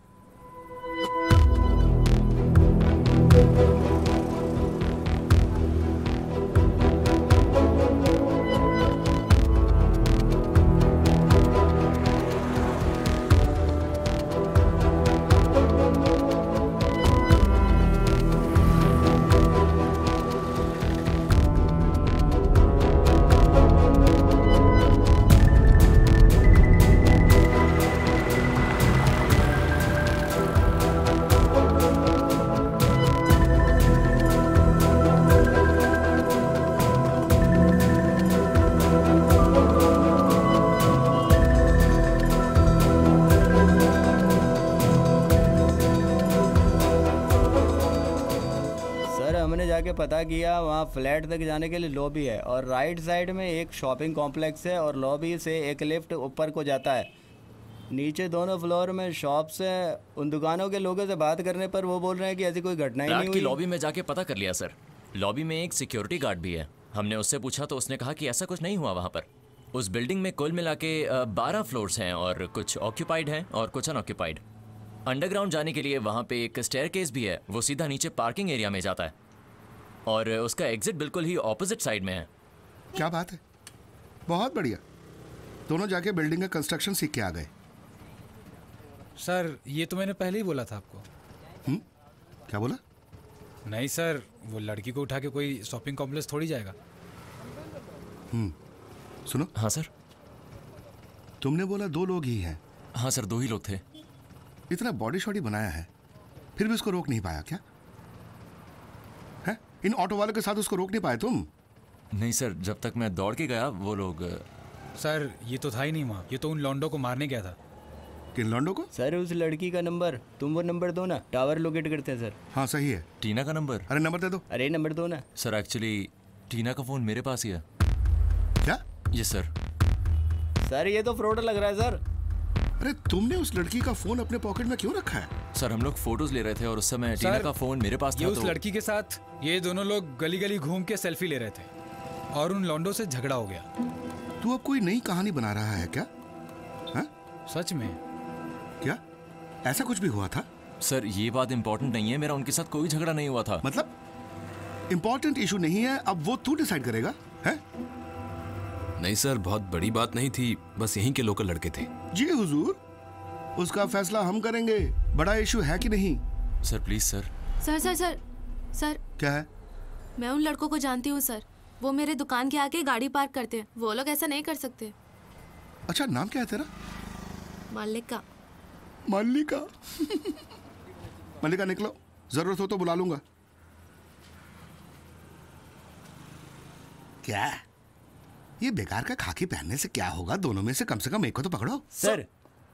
पता किया, वहाँ फ्लैट तक जाने के लिए लॉबी है और राइट साइड में एक शॉपिंग कॉम्प्लेक्स है और लॉबी से एक लिफ्ट ऊपर को जाता है। नीचे दोनों फ्लोर में शॉप्स है। उन दुकानों के लोगों से बात करने पर वो बोल रहे हैं कि ऐसी कोई घटना ही नहीं हुई। की लॉबी में जाके पता कर लिया सर। लॉबी में एक सिक्योरिटी गार्ड भी है। हमने उससे पूछा तो उसने कहा कि ऐसा कुछ नहीं हुआ वहाँ पर। उस बिल्डिंग में कुल मिला के 12 फ्लोर्स हैं और कुछ ऑक्यूपाइड हैं और कुछ अनऑक्यूपाइड। अंडरग्राउंड जाने के लिए वहाँ पे एक स्टेयरकेस भी है, वो सीधा नीचे पार्किंग एरिया में जाता है और उसका एग्जिट बिल्कुल ही ऑपोजिट साइड में है। क्या बात है, बहुत बढ़िया। दोनों जाके बिल्डिंग का कंस्ट्रक्शन सीख के आ गए। सर ये तो मैंने पहले ही बोला था आपको। क्या बोला? नहीं सर, वो लड़की को उठा के कोई शॉपिंग कॉम्प्लेक्स थोड़ी जाएगा। सुनो। हाँ सर। तुमने बोला 2 लोग ही हैं। हाँ सर, 2 ही लोग थे। इतना बॉडी शॉडी बनाया है फिर भी उसको रोक नहीं पाया क्या? है? इन ऑटो वालों के साथ उसको रोक नहीं पाए तुम? नहीं सर, जब तक मैं दौड़ के गया वो लोग। सर ये तो था ही नहीं वहाँ, ये तो उन लॉन्डो को मारने गया था। किन लॉन्डो को? सर उस लड़की का नंबर, तुम वो नंबर दो ना, टावर लोकेट करते हैं सर। हाँ सही है। टीना का नंबर? अरे नंबर दे दो। अरे नंबर दो ना। सर एक्चुअली टीना का फोन मेरे पास ही है। क्या? ये सर। सर ये तो फ्रॉड लग रहा है सर। अरे तुमने उस लड़की का फोन अपने पॉकेट में क्यों रखा है? सर हम लोग फोटोज ले रहे थे और उस समय टीना का फोन मेरे पास था। उस लड़की के साथ ये दोनों लोग गली गली घूम के सेल्फी ले रहे थे और उन लॉन्डो से झगड़ा हो गया। तू अब कोई नई कहानी बना रहा है क्या? हा? सच में? क्या ऐसा कुछ भी हुआ था? सर ये बात इंपॉर्टेंट नहीं है, मेरा उनके साथ कोई झगड़ा नहीं हुआ था। मतलब इंपॉर्टेंट इशू नहीं है, अब वो तू डिसाइड करेगा है? नहीं सर, बहुत बड़ी बात नहीं थी, बस यहीं के लोकल लड़के थे। जी हुजूर, उसका फैसला हम करेंगे। बड़ा इशू है कि नहीं? Sir please sir. Sir sir sir sir. क्या है? मैं उन लड़कों को जानती हूँ सर, वो मेरे दुकान के आके गाड़ी पार्क करते हैं। वो लोग ऐसा नहीं कर सकते। अच्छा नाम क्या है तेरा? मल्लिका। मल्लिका? मल्लिका निकलो, जरूरत हो तो बुला लूंगा। क्या ये बेकार का खाकी पहनने से क्या होगा? दोनों में से कम एक को तो पकड़ो। सर।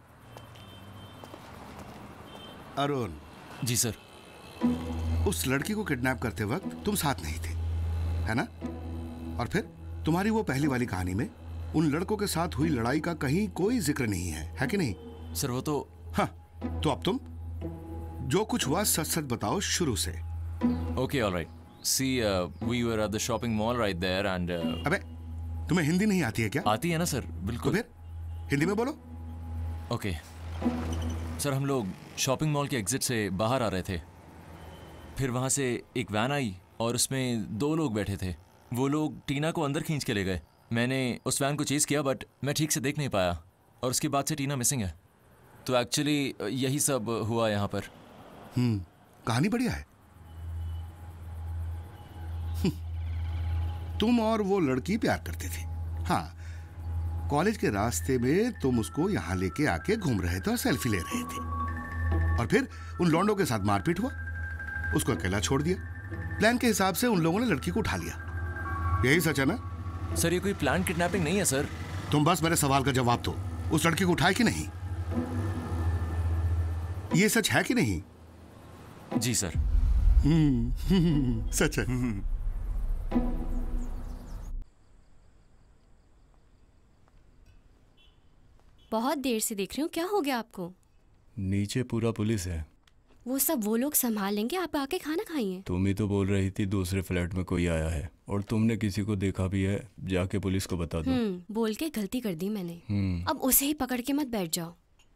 अरुण। जी सर। उस लड़की को किडनैप करते वक्त तुम साथ नहीं थे, है ना? और फिर तुम्हारी वो पहली वाली कहानी में उन लड़कों के साथ हुई लड़ाई का कहीं कोई जिक्र नहीं है कि नहीं? सर वो तो। हाँ, तो अब तुम जो कुछ हुआ सच सच बताओ शुरू से। Okay all right. See we were at the shopping mall right there and. अबे तुम्हें हिंदी नहीं आती है क्या? आती है ना सर, बिल्कुल। तो फिर हिंदी में बोलो। ओके सर, हम लोग शॉपिंग मॉल के एग्जिट से बाहर आ रहे थे, फिर वहाँ से एक वैन आई और उसमें 2 लोग बैठे थे। वो लोग टीना को अंदर खींच के ले गए। मैंने उस वैन को चेज़ किया बट मैं ठीक से देख नहीं पाया और उसके बाद से टीना मिसिंग है। तो एक्चुअली यही सब हुआ यहाँ पर। कहानी बढ़िया है। तुम और वो लड़की प्यार करते थे। हाँ, कॉलेज के रास्ते में तुम उसको यहाँ लेके आके घूम रहे थे और सेल्फी ले रहे थे और फिर उन लॉन्डो के साथ मारपीट हुआ, उसको अकेला छोड़ दिया। प्लान के हिसाब से उन लोगों ने लड़की को उठा लिया। यही सच है ना? सर ये कोई प्लान किडनैपिंग नहीं है सर। तुम बस मेरे सवाल का जवाब दो। उस लड़की को उठाए कि नहीं? ये सच है कि नहीं? जी सर। सच है। बहुत देर से देख रही हूँ, क्या हो गया आपको? नीचे पूरा पुलिस है, वो सब वो लोग संभाल लेंगे, आप आके खाना खाइए। तुम ही तो बोल रही थी दूसरे फ्लैट में कोई आया है, और तुमने किसी को देखा भी है, जाके पुलिस को बता दो। बोल के गलती कर दी मैंने। अब उसे ही पकड़ के मत बैठ जाओ,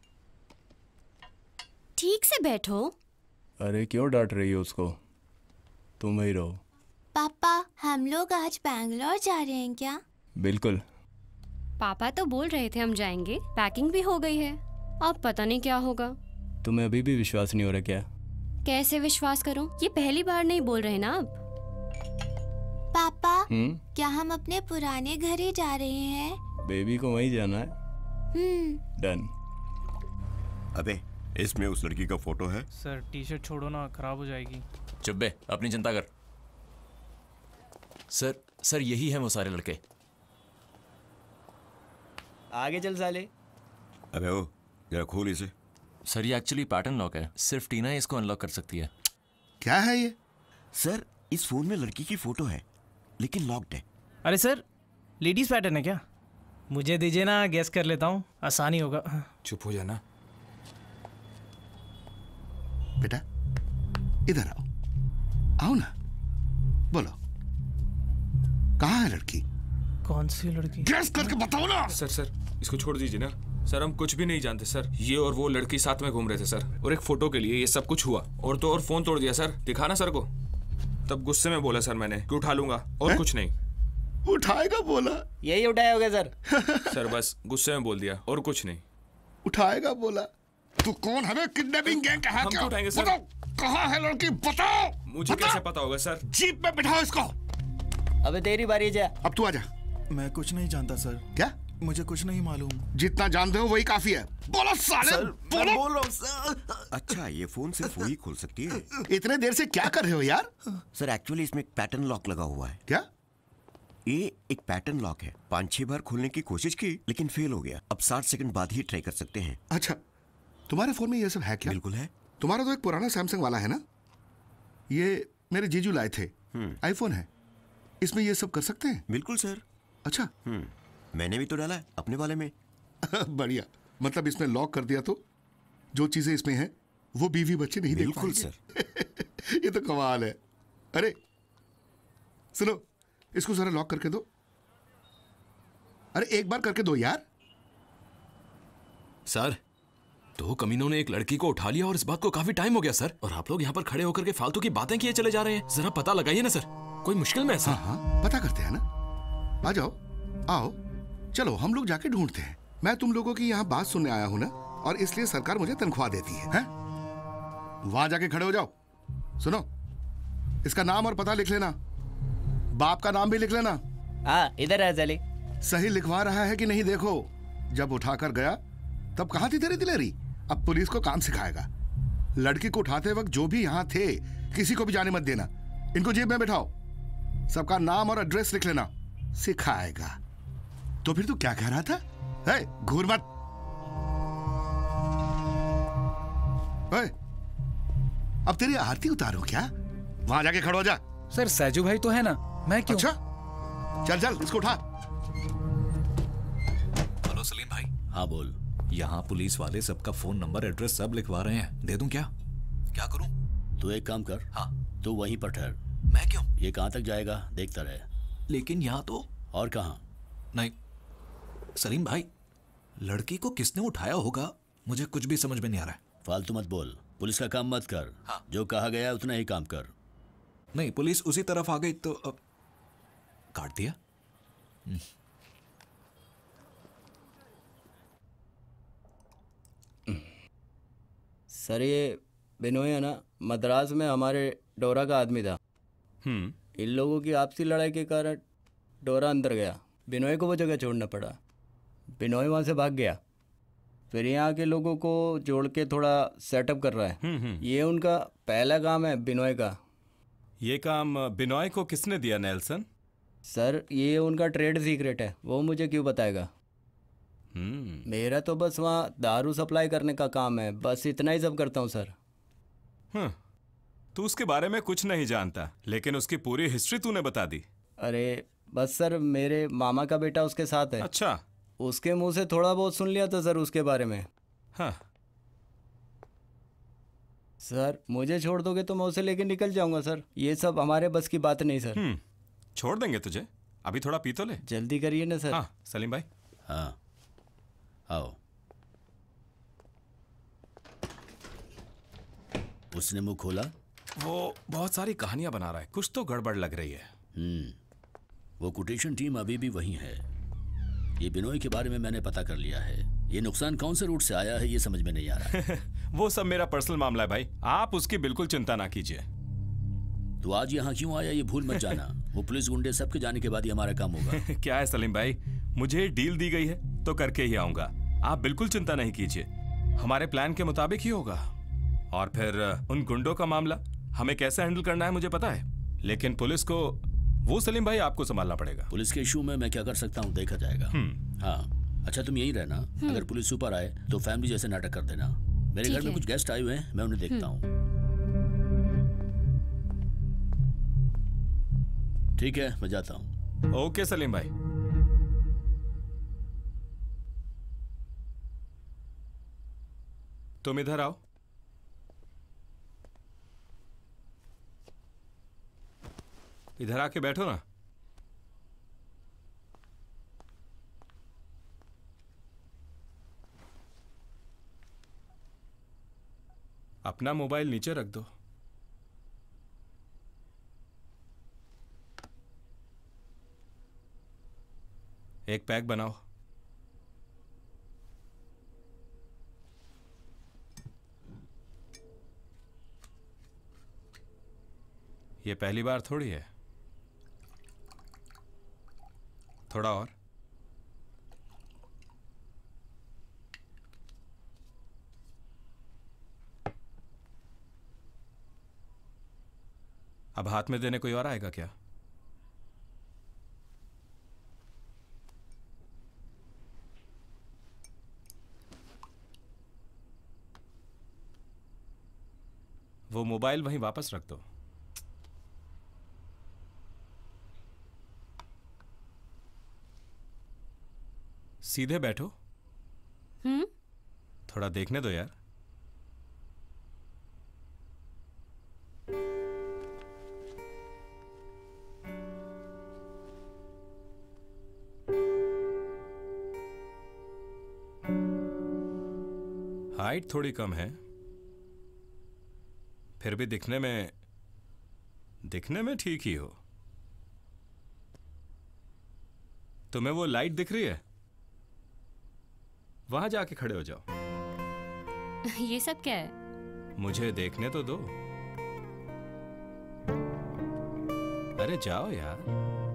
ठीक से बैठो। अरे क्यों डांट रही हो उसको, तुम ही रहो। पापा हम लोग आज बैंगलोर जा रहे हैं क्या? बिल्कुल। पापा तो बोल रहे थे हम जाएंगे, पैकिंग भी हो गई है, अब पता नहीं क्या होगा। तुम्हें अभी भी विश्वास नहीं हो रहा क्या? कैसे विश्वास करूं? ये पहली बार नहीं बोल रहे ना अब। पापा क्या हम अपने पुराने घर ही जा रहे हैं? बेबी को वहीं जाना है। डन। अबे इसमें उस लड़की का फोटो है। सर टी शर्ट छोड़ो ना, खराब हो जाएगी। चुप बे, अपनी चिंता कर। सर यही है वो सारे लड़के। आगे चल साले। अबे ओ जरा खोल इसे। सर ये एक्चुअली पैटर्न लॉक है, सिर्फ टीना ही इसको अनलॉक कर सकती है। क्या है ये? सर इस फोन में लड़की की फोटो है लेकिन लॉक्ड है। अरे सर लेडीज पैटर्न है क्या? मुझे दीजिए ना, गैस कर लेता हूँ, आसानी होगा। चुप हो जाना। बेटा इधर आओ, आओ ना, बोलो कहाँ है लड़की? कौन सी लड़की? गैस करके बताओ ना। सर इसको छोड़ दीजिए ना सर, हम कुछ भी नहीं जानते सर। ये और वो लड़की साथ में घूम रहे थे सर, और एक फोटो के लिए ये सब कुछ हुआ। और तो और फोन तोड़ दिया सर, दिखाना सर को। तब गुस्से में बोला सर मैंने कि उठा लूंगा, और कुछ नहीं। उठाएगा बोला? यही उठाया होगा सर। सर बस गुस्से में बोल दिया, और कुछ नहीं। उठाएगा बोला? तू कौन है? किडनैपिंग गैंग का है क्या? हम उठाएंगे सर। कहाँ है लड़की बताओ। मुझे कैसे पता होगा सर? जीप में बिठाओ इसको। अबे तेरी बारी जा। अब तू आजा। मैं कुछ नहीं जानता सर। क्या? मुझे कुछ नहीं मालूम। जितना जानते हो वही काफी है। बोलो साले, बोलो। बोल रहा हूँ सर। अच्छा ये फोन सिर्फ वही खोल सकती है। इतने देर से क्या कर रहे हो यार? सर एक्चुअली इसमें एक पैटर्न लॉक लगा हुआ है। क्या? ये एक पैटर्न लॉक है। 5-6 बार खोलने की कोशिश की लेकिन फेल हो गया। अब 60 सेकंड बाद ही ट्राई कर सकते हैं। अच्छा तुम्हारे फोन में ये सब है क्या? बिल्कुल है। तुम्हारा तो एक पुराना सैमसंग वाला है ना? ये मेरे जीजू लाए थे, आईफोन है, इसमें ये सब कर सकते हैं? बिल्कुल सर। अच्छा मैंने भी तो डाला है अपने वाले में। बढ़िया, मतलब इसमें लॉक कर दिया तो जो चीजें इसमें हैं वो बीवी बच्चे नहीं देख पाएंगे। बिल्कुल सर। ये तो कमाल है। अरे सुनो, इसको जरा लॉक करके दो। अरे एक बार करके दो यार। सर 2 कमीनों ने एक लड़की को उठा लिया और इस बात को काफी टाइम हो गया सर, और आप लोग यहाँ पर खड़े होकर के फालतू की बातें किए चले जा रहे हैं। जरा पता लगाइए ना सर, कोई मुश्किल में है सर? हाँ पता करते हैं ना। आ जाओ, आओ, चलो हम लोग जाके ढूंढते हैं। मैं तुम लोगों की यहाँ बात सुनने आया हूँ ना, और इसलिए सरकार मुझे तनख्वाह देती है, हैं? वहां जाके खड़े हो जाओ। सुनो, इसका नाम और पता लिख लेना, बाप का नाम भी लिख लेना। हाँ इधर है चली। सही लिखवा रहा है कि नहीं देखो। जब उठाकर गया तब कहाँ थी तेरी दिलेरी? अब पुलिस को काम सिखाएगा। लड़की को उठाते वक्त जो भी यहाँ थे किसी को भी जाने मत देना। इनको जेब में बैठाओ, सबका नाम और एड्रेस लिख लेना, सिखाएगा। तो फिर तू क्या कह रहा था? घूर मत। अब तेरी आरती उतारो क्या? वहां जाके खड़ो हो जा। सर सैजू भाई तो है ना, मैं क्यों? अच्छा चल चल इसको उठा। हेलो सलीम भाई। हाँ बोल। यहाँ पुलिस वाले सबका फोन नंबर एड्रेस सब लिखवा रहे हैं, दे दूं क्या? क्या करूं? तू एक काम कर। हाँ। तू वहीं पर ठहर। मैं क्यों? ये कहाँ तक जाएगा देखता रहे। लेकिन यहाँ तो। और कहाँ? नहीं सलीम भाई, लड़की को किसने उठाया होगा मुझे कुछ भी समझ में नहीं आ रहा है। फालतू मत बोल, पुलिस का काम मत कर। हाँ। जो कहा गया उतना ही काम कर। नहीं पुलिस उसी तरफ आ गई तो अब काट दिया। सर ये बिनोई है ना, मद्रास में हमारे डोरा का आदमी था। इन लोगों की आपसी लड़ाई के कारण डोरा अंदर गया, बिनोई को वो जगह छोड़ना पड़ा। बिनोई वहाँ से भाग गया, फिर यहाँ के लोगों को जोड़ के थोड़ा सेटअप कर रहा है। ये उनका पहला काम है बिनोई का। ये काम बिनोई को किसने दिया नेल्सन? सर ये उनका ट्रेड सीक्रेट है, वो मुझे क्यों बताएगा। मेरा तो बस वहाँ दारू सप्लाई करने का काम है, बस इतना ही सब करता हूँ सर। तू उसके बारे में कुछ नहीं जानता, लेकिन उसकी पूरी हिस्ट्री तूने बता दी। अरे बस सर, मेरे मामा का बेटा उसके साथ है। अच्छा। उसके मुंह से थोड़ा बहुत सुन लिया था सर उसके बारे में। हाँ। सर मुझे छोड़ दोगे तो मैं उसे लेके निकल जाऊंगा सर। ये सब हमारे बस की बात नहीं सर। छोड़ देंगे तुझे, अभी थोड़ा पी तो ले। जल्दी करिए ना सर। हाँ सलीम भाई। हाँ आओ। उसने मुंह खोला? वो बहुत सारी कहानियां बना रहा है, कुछ तो गड़बड़ लग रही है। वो कोटेशन टीम अभी भी वही है। ये बिनोई के बारे में मैंने पता कर लिया है। ये नुकसान कौन से रूट से आया है ये समझ में नहीं आ रहा। वो सब मेरा पर्सनल मामला है भाई, आप उसकी बिल्कुल चिंता ना कीजिए। तो आज यहाँ क्यों आया ये भूल मत जाना। वो पुलिस गुंडे सबके जाने के बाद ही हमारा काम होगा। क्या है सलीम भाई, मुझे डील दी गई है तो करके ही आऊंगा। आप बिल्कुल चिंता नहीं कीजिए, हमारे प्लान के मुताबिक ही होगा। और फिर उन गुंडों का मामला हमें कैसे हैंडल करना है मुझे पता है, लेकिन पुलिस को वो सलीम भाई आपको संभालना पड़ेगा। पुलिस के इशू में मैं क्या कर सकता हूँ देखा जाएगा। हाँ अच्छा तुम यही रहना, अगर पुलिस ऊपर आए तो फैमिली जैसे नाटक कर देना। मेरे घर में कुछ गेस्ट आए हुए हैं, मैं उन्हें देखता हूँ। ठीक है मैं जाता हूँ। ओके सलीम भाई। तुम इधर आओ। इधर आके बैठो ना। अपना मोबाइल नीचे रख दो। एक पैक बनाओ। ये पहली बार थोड़ी है, थोड़ा और। अब हाथ में देने कोई और आएगा क्या? वो मोबाइल वहीं वापस रख दो। सीधे बैठो। थोड़ा देखने दो यार। हाइट थोड़ी कम है, फिर भी दिखने में ठीक ही हो। तुम्हें वो लाइट दिख रही है? वहां जाके खड़े हो जाओ। ये सब क्या है? मुझे देखने तो दो। अरे जाओ यार।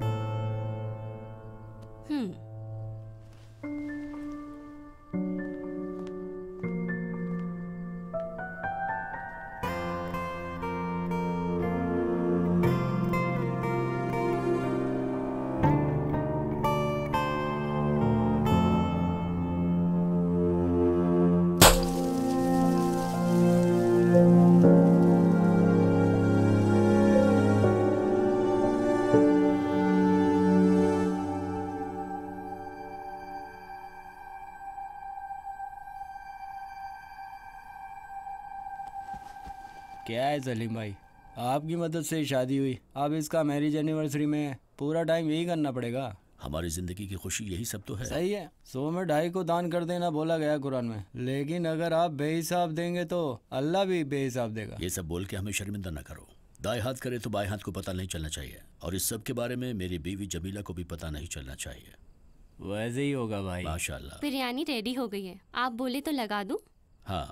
क्या है सलीम भाई, आपकी मदद से ही शादी हुई, अब इसका मैरिज एनिवर्सरी में पूरा टाइम यही करना पड़ेगा। हमारी जिंदगी की खुशी यही सब तो है। सही है, 100 में 2.5 को दान कर देना बोला गया कुरान में, लेकिन अगर आप बेहिसाब देंगे तो अल्लाह भी बेहिसाब देगा। ये सब बोल के हमें शर्मिंदा न करो। दाएं हाथ करे तो बाएं हाथ को पता नहीं चलना चाहिए, और इस सब के बारे में मेरी बीवी जमीला को भी पता नहीं चलना चाहिए। वैसे ही होगा भाई। माशाल्लाह। बिरयानी रेडी हो गई है, आप बोले तो लगा दूं? हाँ।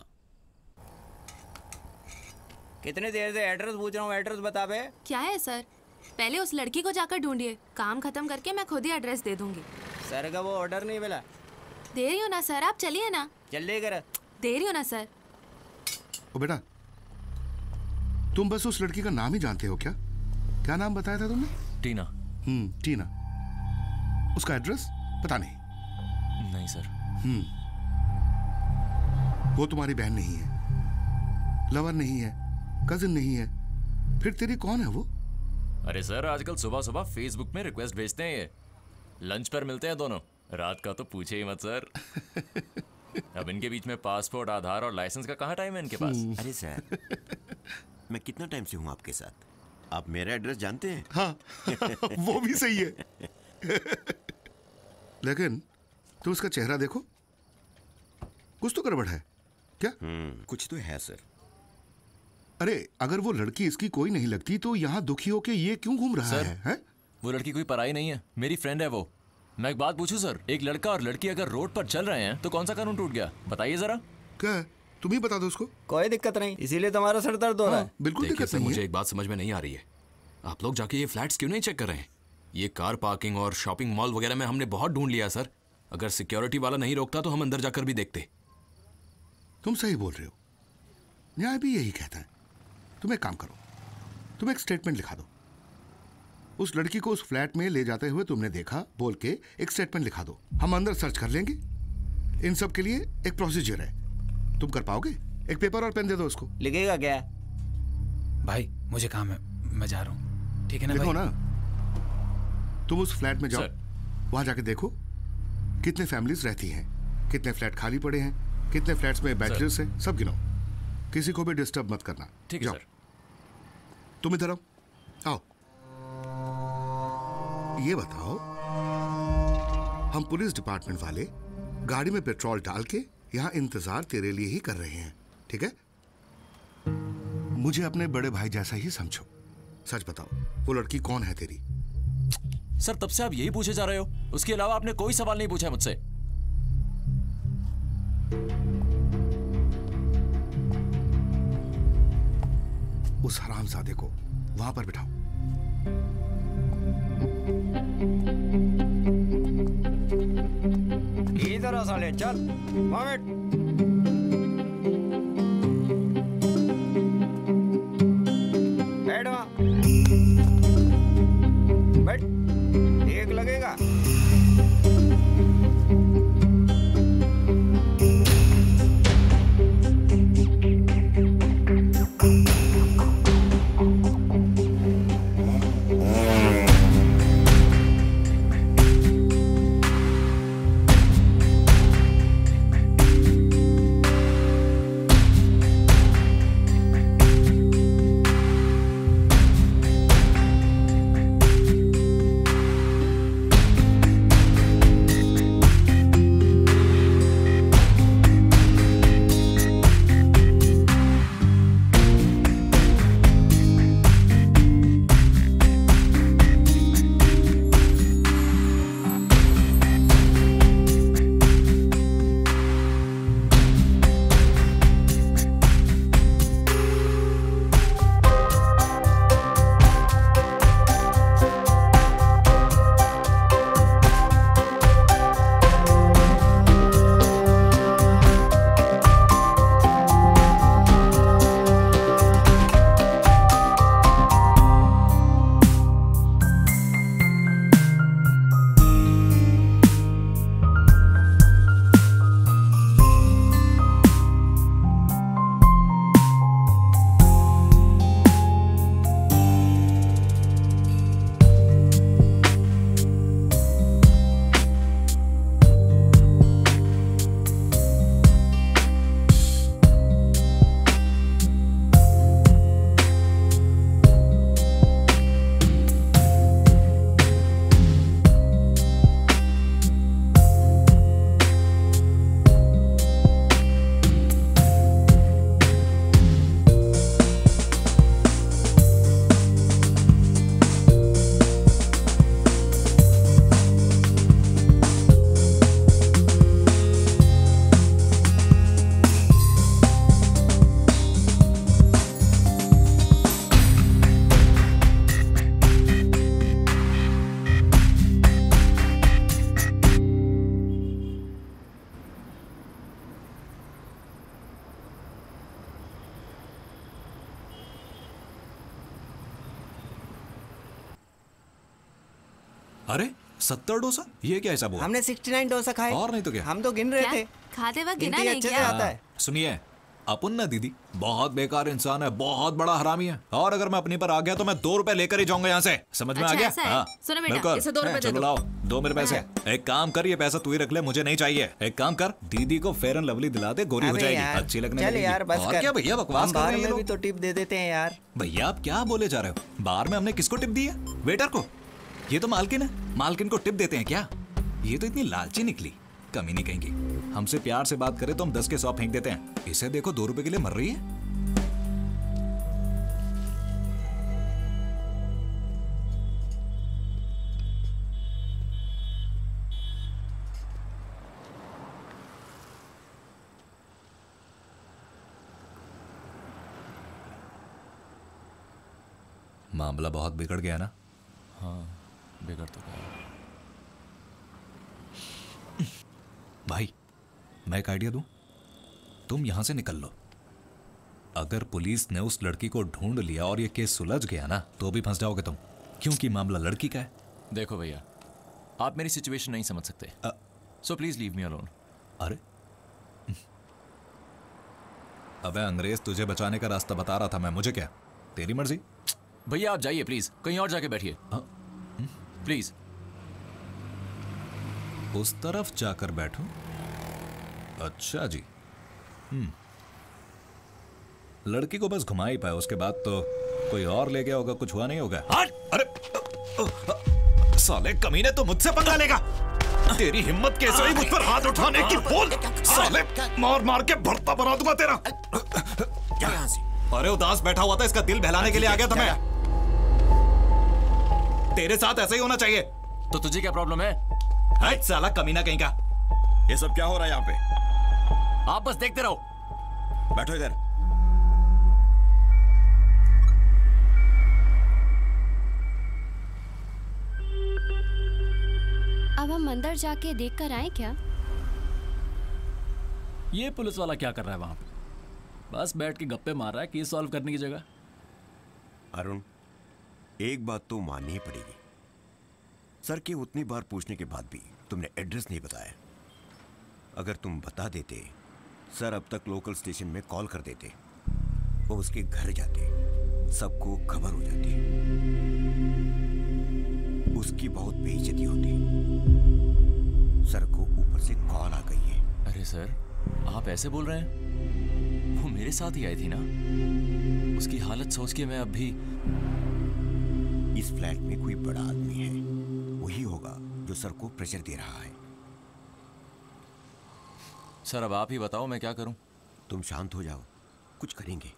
कितने देर से एड्रेस पूछ रहा हूँ, एड्रेस बता बे। क्या है सर, पहले उस लड़की को जाकर ढूंढिए, काम खत्म करके मैं खुद ही एड्रेस दे दूंगी। सर का वो ऑर्डर नहीं मिला। दे रही हो ना सर, आप चलिए ना। जल्दी कर। दे रही हो ना सर। ओ बेटा, तुम बस उस लड़की का नाम ही जानते हो क्या? क्या नाम बताया था तुमने? टीना। टीना। उसका एड्रेस पता नहीं? नहीं सर। वो तुम्हारी बहन नहीं है, लवर नहीं है, कजिन नहीं है, फिर तेरी कौन है वो? अरे सर, आजकल सुबह सुबह फेसबुक में रिक्वेस्ट भेजते हैं ये। लंच पर मिलते हैं दोनों, रात का तो पूछे ही मत सर। अब इनके बीच में पासपोर्ट, आधार और लाइसेंस का कहाँ टाइम है इनके पास? अरे सर, मैं कितना टाइम से हूँ आपके साथ, आप मेरा एड्रेस जानते हैं? हाँ वो भी सही है। लेकिन तुम इसका चेहरा देखो, कुछ तो गड़बड़ है क्या? कुछ तो है सर। अरे अगर वो लड़की इसकी कोई नहीं लगती तो यहाँ दुखी होके ये क्यों घूम रहा है? वो लड़की कोई पराई नहीं है, मेरी फ्रेंड है वो। मैं एक बात पूछूं सर, एक लड़का और लड़की अगर रोड पर चल रहे हैं तो कौन सा कानून टूट गया, बताइए जरा। क्या तुम ही बता दो उसको। कोई दिक्कत नहीं, इसीलिए तुम्हारा सर दर्द हो रहा है। बिल्कुल दिक्कत नहीं है। मुझे एक बात समझ में नहीं आ रही है, आप लोग जाके ये फ्लैट्स क्यों नहीं चेक कर रहे हैं? ये कार पार्किंग और शॉपिंग मॉल वगैरह में हमने बहुत ढूंढ लिया सर। अगर सिक्योरिटी वाला नहीं रोकता तो हम अंदर जाकर भी देखते। तुम सही बोल रहे हो, न्याय भी यही कहता है। तुम एक काम करो, तुम एक स्टेटमेंट लिखा दो। उस लड़की को उस फ्लैट में ले जाते हुए तुमने देखा बोल के एक स्टेटमेंट लिखा दो। हम अंदर सर्च कर लेंगे। इन सब के लिए एक प्रोसीजर है, तुम कर पाओगे? एक पेपर और पेन दे दो उसको। लिखेगा क्या? भाई मुझे काम है, मैं जा रहा हूँ। ठीक है ना देखो भाई? ना, तुम उस फ्लैट में जाओ, वहां जाके देखो कितने फैमिलीज रहती हैं, कितने फ्लैट खाली पड़े हैं, कितने फ्लैट्स में बैचलर्स हैं, सब गिनो। किसी को भी डिस्टर्ब मत करना। ठीक है सर। तुम इधर आओ। आओ, ये बताओ, हम पुलिस डिपार्टमेंट वाले गाड़ी में पेट्रोल डाल के यहाँ इंतजार तेरे लिए ही कर रहे हैं, ठीक है? मुझे अपने बड़े भाई जैसा ही समझो। सच बताओ, वो लड़की कौन है तेरी? सर तब से आप यही पूछे जा रहे हो, उसके अलावा आपने कोई सवाल नहीं पूछा मुझसे। उस हरामजादे को वहां पर बिठाओ। इधर आ साले, चल वहां बैठ। बैठ वहां, बैठ। एक लगेगा। अरे 70 डोसा, ये क्या हिसाब हुआ? हमने 69 डोसा खाए। और नहीं तो क्या? हम तो गिन रहे थे। खाते वक्त गिना गिनती नहीं अच्छे से क्या? आता है। सुनिए, अपन ना दीदी बहुत बेकार इंसान है, बहुत बड़ा हरामी है, और अगर मैं अपनी पर आ गया तो मैं 2 रुपए लेकर ही जाऊंगा यहाँ से। समझ में आ गया? हाँ सुनो बेटा, बिल्कुल। इसे 2 रुपए दे चलो दो। लाओ, दो मेरे पैसे। एक काम कर, ये पैसा तू ही रख ले, मुझे नहीं चाहिए। एक काम कर, दीदी को फेयर एंड लवली दिला दे, गोरी हो अबे जाएगी, यार, अच्छी लगने चल लगेगी। यार बस और कर। क्या भैया बकवास हम कर बाहर रहे हैं ये में भी लोग। तो टिप दे देते हैं यार। भैया आप क्या बोले जा रहे हो? बार में हमने किसको टिप दी है? वेटर को? ये तो मालकिन है, मालकिन को टिप देते हैं क्या? ये तो इतनी लालची निकली, कमी नहीं कहेंगी। हमसे प्यार से बात करे तो हम 10 के 100 फेंक देते हैं। इसे देखो 2 रुपए के लिए मर रही है। मामला बहुत बिगड़ गया ना? हाँ बिगड़ तो गया। भाई मैं एक आइडिया दूं, तुम यहां से निकल लो। अगर पुलिस ने उस लड़की को ढूंढ लिया और ये केस सुलझ गया ना, तो भी फंस जाओगे तुम, क्योंकि मामला लड़की का है। देखो भैया, आप मेरी सिचुएशन नहीं समझ सकते, so please leave me alone. अरे अबे अंग्रेज, तुझे बचाने का रास्ता बता रहा था मैं, मुझे क्या, तेरी मर्जी। भैया आप जाइए प्लीज, कहीं और जाके बैठिए प्लीज। उस तरफ जाकर बैठूं? अच्छा जी। लड़की को बस घुमा ही पाया, उसके बाद तो कोई और ले गया होगा, कुछ हुआ नहीं होगा। अरे साले कमीने, तो मुझसे पंगा लेगा? तेरी हिम्मत कैसे हुई मुझ पर हाथ उठाने की? बोल साले, मार मार के भरता बना दूंगा तेरा। अरे उदास बैठा हुआ था, इसका दिल बहलाने के लिए आ गया था मैं। तेरे साथ ऐसा ही होना चाहिए। तो तुझे क्या प्रॉब्लम है? हट साला कमीना कहीं का। ये सब क्या हो रहा है यहाँ पे? आप बस देखते रहो। बैठो इधर। अब हम अंदर जाके देख कर आए क्या? ये पुलिस वाला क्या कर रहा है वहां पे? बस बैठ के गप्पे मार रहा है, केस सॉल्व करने की जगह। अरुण, एक बात तो माननी ही पड़ेगी, सर के उतनी बार पूछने के बाद भी तुमने एड्रेस नहीं बताया। अगर तुम बता देते, सर अब तक लोकल स्टेशन में कॉल कर देते, वो उसके घर जाते, सबको खबर हो जाती, उसकी बहुत बेइज्जती होती। सर को ऊपर से कॉल आ गई है। अरे सर, आप ऐसे बोल रहे हैं? वो मेरे साथ ही आई थी ना। उसकी हालत सोच के मैं अब भी। इस फ्लैट में कोई बड़ा आदमी है, वही होगा जो सर को प्रेशर दे रहा है। सर अब आप ही बताओ, मैं क्या करूं? तुम शांत हो जाओ, कुछ करेंगे।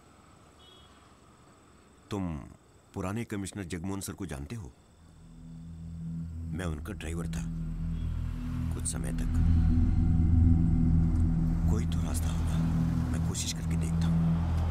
तुम पुराने कमिश्नर जगमोहन सर को जानते हो? मैं उनका ड्राइवर था कुछ समय तक। कोई तो रास्ता होगा, मैं कोशिश करके देखता हूं।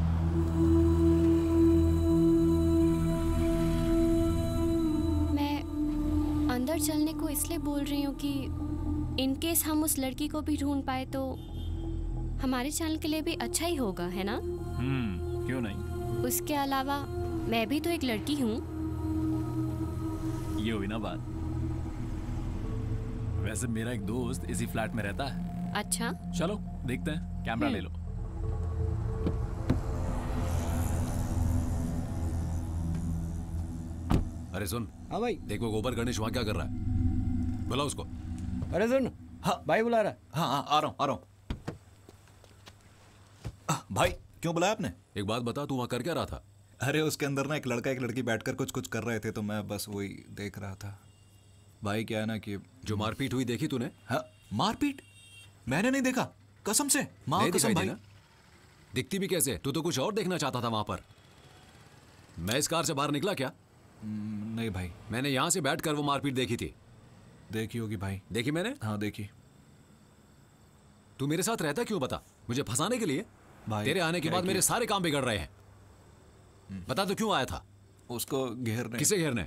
मैं अंदर चलने को इसलिए बोल रही हूँ कि इन केस हम उस लड़की को भी ढूंढ पाए तो हमारे चैनल के लिए भी अच्छा ही होगा, है ना? क्यों नहीं। उसके अलावा मैं भी तो एक लड़की हूँ। ये हुई ना बात। वैसे मेरा एक दोस्त इसी फ्लैट में रहता है। अच्छा, चलो देखते हैं, कैमरा ले लो। अरे सुन। हाँ भाई। देखो गोबर गणेश वहां क्या कर रहा है, बुला उसको। अरे सुन, हाँ भाई बुला रहा है। हाँ आ रहा हूँ। भाई क्यों बुलाया आपने? एक बात बता, तू वहां कर क्या रहा था? अरे उसके अंदर ना एक लड़का एक लड़की बैठकर कुछ कर रहे थे, तो मैं बस वही देख रहा था। भाई क्या है ना कि जो मारपीट हुई देखी तूने? हाँ मारपीट मैंने नहीं देखा, कसम से। माँ कसम भाई। दिखती भी कैसे? तू तो कुछ और देखना चाहता था वहां पर। मैं इस कार से बाहर निकला क्या? नहीं भाई, मैंने यहां से बैठकर वो मारपीट देखी थी। देखी होगी भाई। देखी मैंने? हाँ देखी। तू मेरे साथ रहता क्यों बता? मुझे फंसाने के लिए? भाई तेरे आने के बाद मेरे सारे काम बिगड़ रहे हैं। बता तो क्यों आया था? उसको घेरने। किसे घेरने?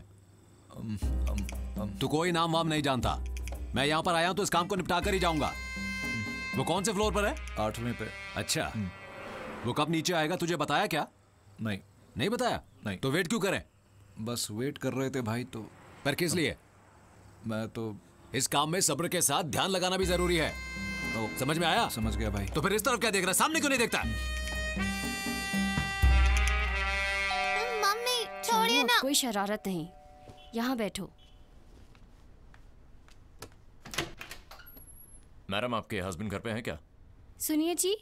तू कोई नाम वाम नहीं जानता। मैं यहाँ पर आया हूँ तो इस काम को निपटा कर ही जाऊंगा। वो कौन से फ्लोर पर है? 8वें पे। अच्छा, वो कब नीचे आएगा तुझे बताया क्या? नहीं बताया? नहीं। तो वेट क्यों करें? बस वेट कर रहे थे भाई। तो पर किस लिए? मैं तो इस काम में सब्र के साथ ध्यान लगाना भी जरूरी है। समझ में आया? समझ गया भाई। तो फिर इस तरफ क्या देख रहा है, सामने क्यों नहीं देखता? दीजिए ना। कोई शरारत नहीं, यहाँ बैठो। मैडम, आपके हस्बैंड घर पे हैं क्या? सुनिए जी।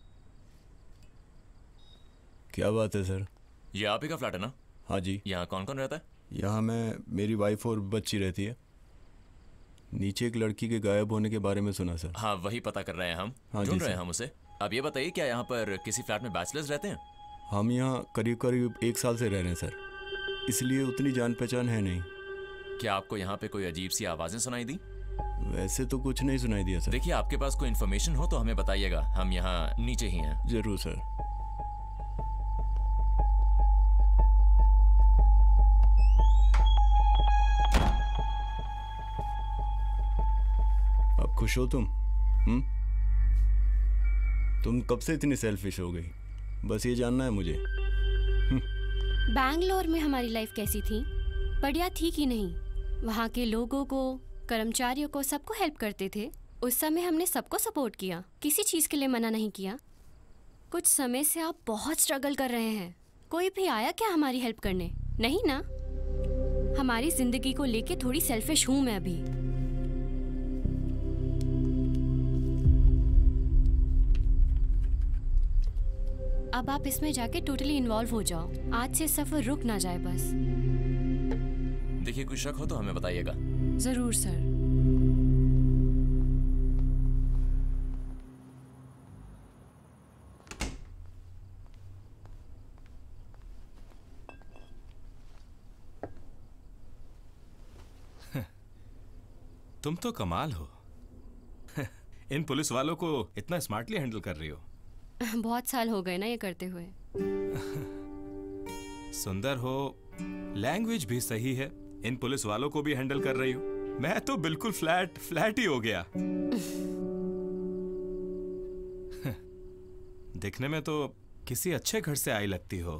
क्या बात है सर? ये आप ही का फ्लैट है ना? हाँ जी। यहाँ कौन कौन रहता है? यहाँ मैं, मेरी वाइफ और बच्ची रहती है। नीचे एक लड़की के गायब होने के बारे में सुना सर। हाँ, वही पता कर रहे हैं हम। हाँ, ढूंढ जी रहे हैं सर। हम उसे। अब ये बताइए, क्या यहाँ पर किसी फ्लैट में बैचलर्स रहते हैं? हम यहाँ करीब करीब 1 साल से रह रहे हैं सर, इसलिए उतनी जान पहचान है नहीं। क्या आपको यहाँ पे कोई अजीब सी आवाजें सुनाई दी? वैसे तो कुछ नहीं सुनाई दिया सर। देखिए, आपके पास कोई इन्फॉर्मेशन हो तो हमें बताइएगा, हम यहाँ नीचे ही हैं। जरूर सर। अब खुश हो तुम? तुम कब से इतनी सेल्फिश हो गई? बस ये जानना है मुझे। बैंगलोर में हमारी लाइफ कैसी थी? बढ़िया थी कि नहीं? वहाँ के लोगों को, कर्मचारियों को, सबको हेल्प करते थे। उस समय हमने सबको सपोर्ट किया, किसी चीज़ के लिए मना नहीं किया। कुछ समय से आप बहुत स्ट्रगल कर रहे हैं। कोई भी आया क्या हमारी हेल्प करने? नहीं ना। हमारी जिंदगी को लेके थोड़ी सेल्फिश हूँ मैं अभी। अब आप इसमें जाके टोटली इन्वॉल्व हो जाओ। आज से सफर रुक ना जाए बस। देखिए, कोई शक हो तो हमें बताइएगा। जरूर सर। तुम तो कमाल हो। इन पुलिस वालों को इतना स्मार्टली हैंडल कर रही हो। बहुत साल हो गए ना ये करते हुए। सुंदर हो, लैंग्वेज भी सही है, इन पुलिस वालों को भी हैंडल कर रही हो। मैं तो बिल्कुल फ्लैट ही हो गया। दिखने में तो किसी अच्छे घर से आई लगती हो।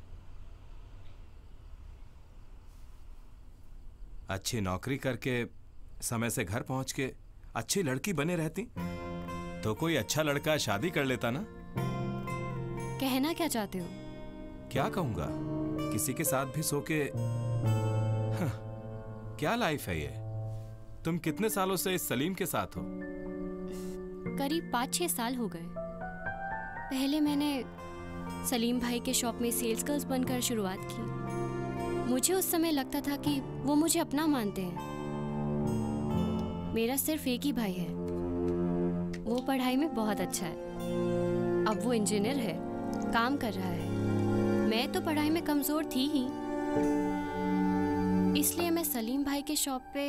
अच्छी नौकरी करके समय से घर पहुंच के अच्छी लड़की बने रहती तो कोई अच्छा लड़का शादी कर लेता ना। कहना क्या चाहते हो? क्या कहूंगा, किसी के साथ भी सो के क्या लाइफ है ये। तुम कितने सालों से इस सलीम के साथ हो? करीब 5-6 साल हो गए। पहले मैंने सलीम भाई के शॉप में सेल्स गर्ल्स बनकर शुरुआत की। मुझे उस समय लगता था कि वो मुझे अपना मानते हैं। मेरा सिर्फ एक ही भाई है, वो पढ़ाई में बहुत अच्छा है। अब वो इंजीनियर है, काम कर रहा है। मैं तो पढ़ाई में कमजोर थी ही, इसलिए मैं सलीम भाई के शॉप पे।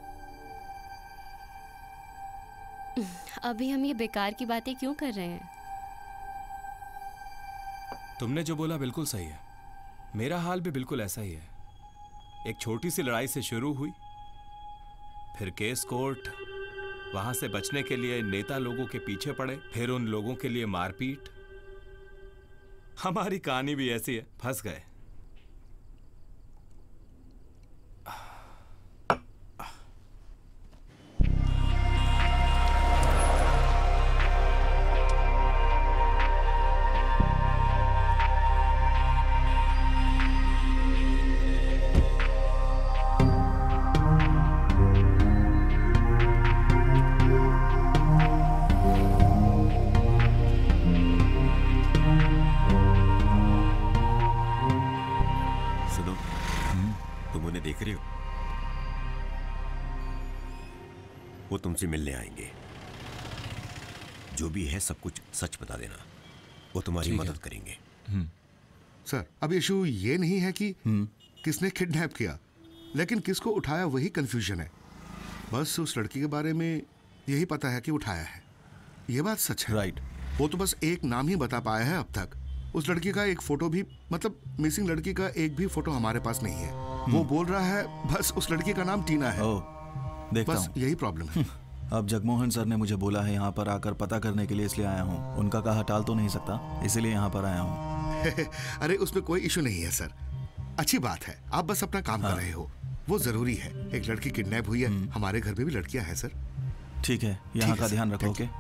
अभी हम ये बेकार की बातें क्यों कर रहे हैं? तुमने जो बोला बिल्कुल सही है। मेरा हाल भी बिल्कुल ऐसा ही है। एक छोटी सी लड़ाई से शुरू हुई, फिर केस कोर्ट, वहां से बचने के लिए नेता लोगों के पीछे पड़े, फिर उन लोगों के लिए मारपीट। हमारी कहानी भी ऐसी है, फंस गए। देख रही हो? वो तुमसे मिलने आएंगे। जो भी है सब कुछ सच बता देना, वो तुम्हारी मदद करेंगे। सर, अब इशू ये नहीं है कि किसने किडनैप किया, लेकिन किसको उठाया वही कंफ्यूजन है। बस उस लड़की के बारे में यही पता है कि उठाया है। ये बात सच है। राइट। वो तो बस एक नाम ही बता पाया है अब तक। उस लड़की का एक फोटो भी, मतलब मिसिंग लड़की का एक भी फोटो हमारे पास नहीं है। वो बोल रहा है बस उस लड़की का नाम टीना है। देखता बस यही प्रॉब्लम है। अब जगमोहन सर ने मुझे बोला है यहाँ पर आकर पता करने के लिए, इसलिए आया हूँ। उनका कहा टाल तो नहीं सकता, इसीलिए यहाँ पर आया हूँ। अरे उसमें कोई इशू नहीं है सर, अच्छी बात है। आप बस अपना काम कर रहे हो, वो जरूरी है। एक लड़की किडनैप हुई है, हमारे घर में भी लड़कियां हैं सर। ठीक है, यहाँ का ध्यान रखो। ओके।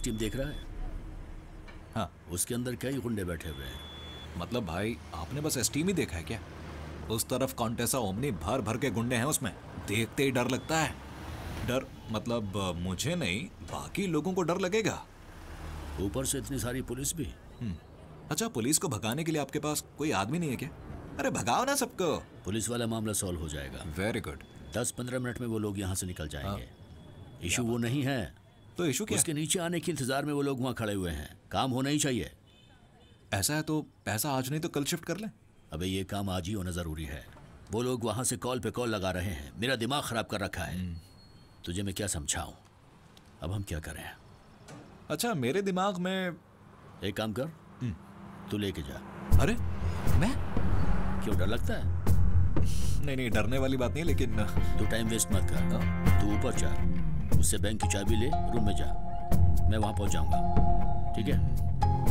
स्टीम देख रहा है? हाँ। उसके अंदर कई गुंडे बैठे हुए हैं। मतलब भाई आपने बस स्टीम ही देखा है क्या? उस तरफ कॉन्टेसा ओमनी भर भर के गुंडे हैं उसमें, देखते ही डर लगता है। डर मतलब मुझे नहीं, बाकी लोगों को डर लगेगा। ऊपर से इतनी सारी पुलिस भी। अच्छा, पुलिस को भगाने के लिए आपके पास कोई आदमी नहीं है क्या? अरे भगाओ ना सबको। पुलिस वाला मामला सॉल्व हो जाएगा। Very good. 10-15 मिनट में वो लोग यहाँ से निकल जाएंगे। इशू वो नहीं है तो इशू क्या? उसके नीचे आने के इंतजार में वो लोग वहाँ खड़े हुए हैं। काम होना ही चाहिए। ऐसा है तो पैसा आज नहीं तो कल शिफ्ट कर लें। अबे ये काम आज ही होना जरूरी है। वो लोग वहाँ से कॉल पे कॉल लगा रहे हैं, मेरा दिमाग खराब कर रखा है। तुझे मैं क्या समझाऊं? अब हम क्या करें? अच्छा, मेरे दिमाग में एक काम कर, तू लेके जा। अरे मैं? क्यों, डर लगता है? नहीं, डरने वाली बात नहीं, लेकिन तू टाइम वेस्ट मत कर। तू ऊपर जा, उससे बैंक की चाबी ले, रूम में जा, मैं वहां पहुंच जाऊंगा। ठीक है?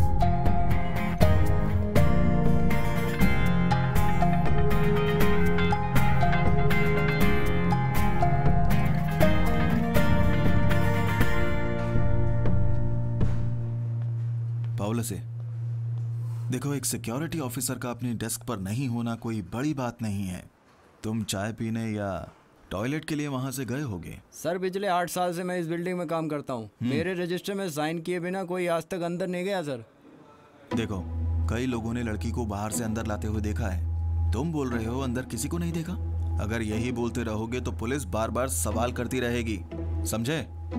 पाउलो से देखो, एक सिक्योरिटी ऑफिसर का अपनी डेस्क पर नहीं होना कोई बड़ी बात नहीं है। तुम चाय पीने या टॉयलेट के लिए वहां से गए होगे। सर पिछले 8 साल से मैं इस बिल्डिंग में काम करता हूँ। मेरे रजिस्टर में साइन किए बिना कोई आज तक अंदर नहीं गया सर। देखो, कई लोगों ने लड़की को बाहर से अंदर लाते हुए देखा है। तुम बोल रहे हो अंदर किसी को नहीं देखा? अगर यही बोलते रहोगे तो पुलिस बार बार सवाल करती रहेगी, समझे?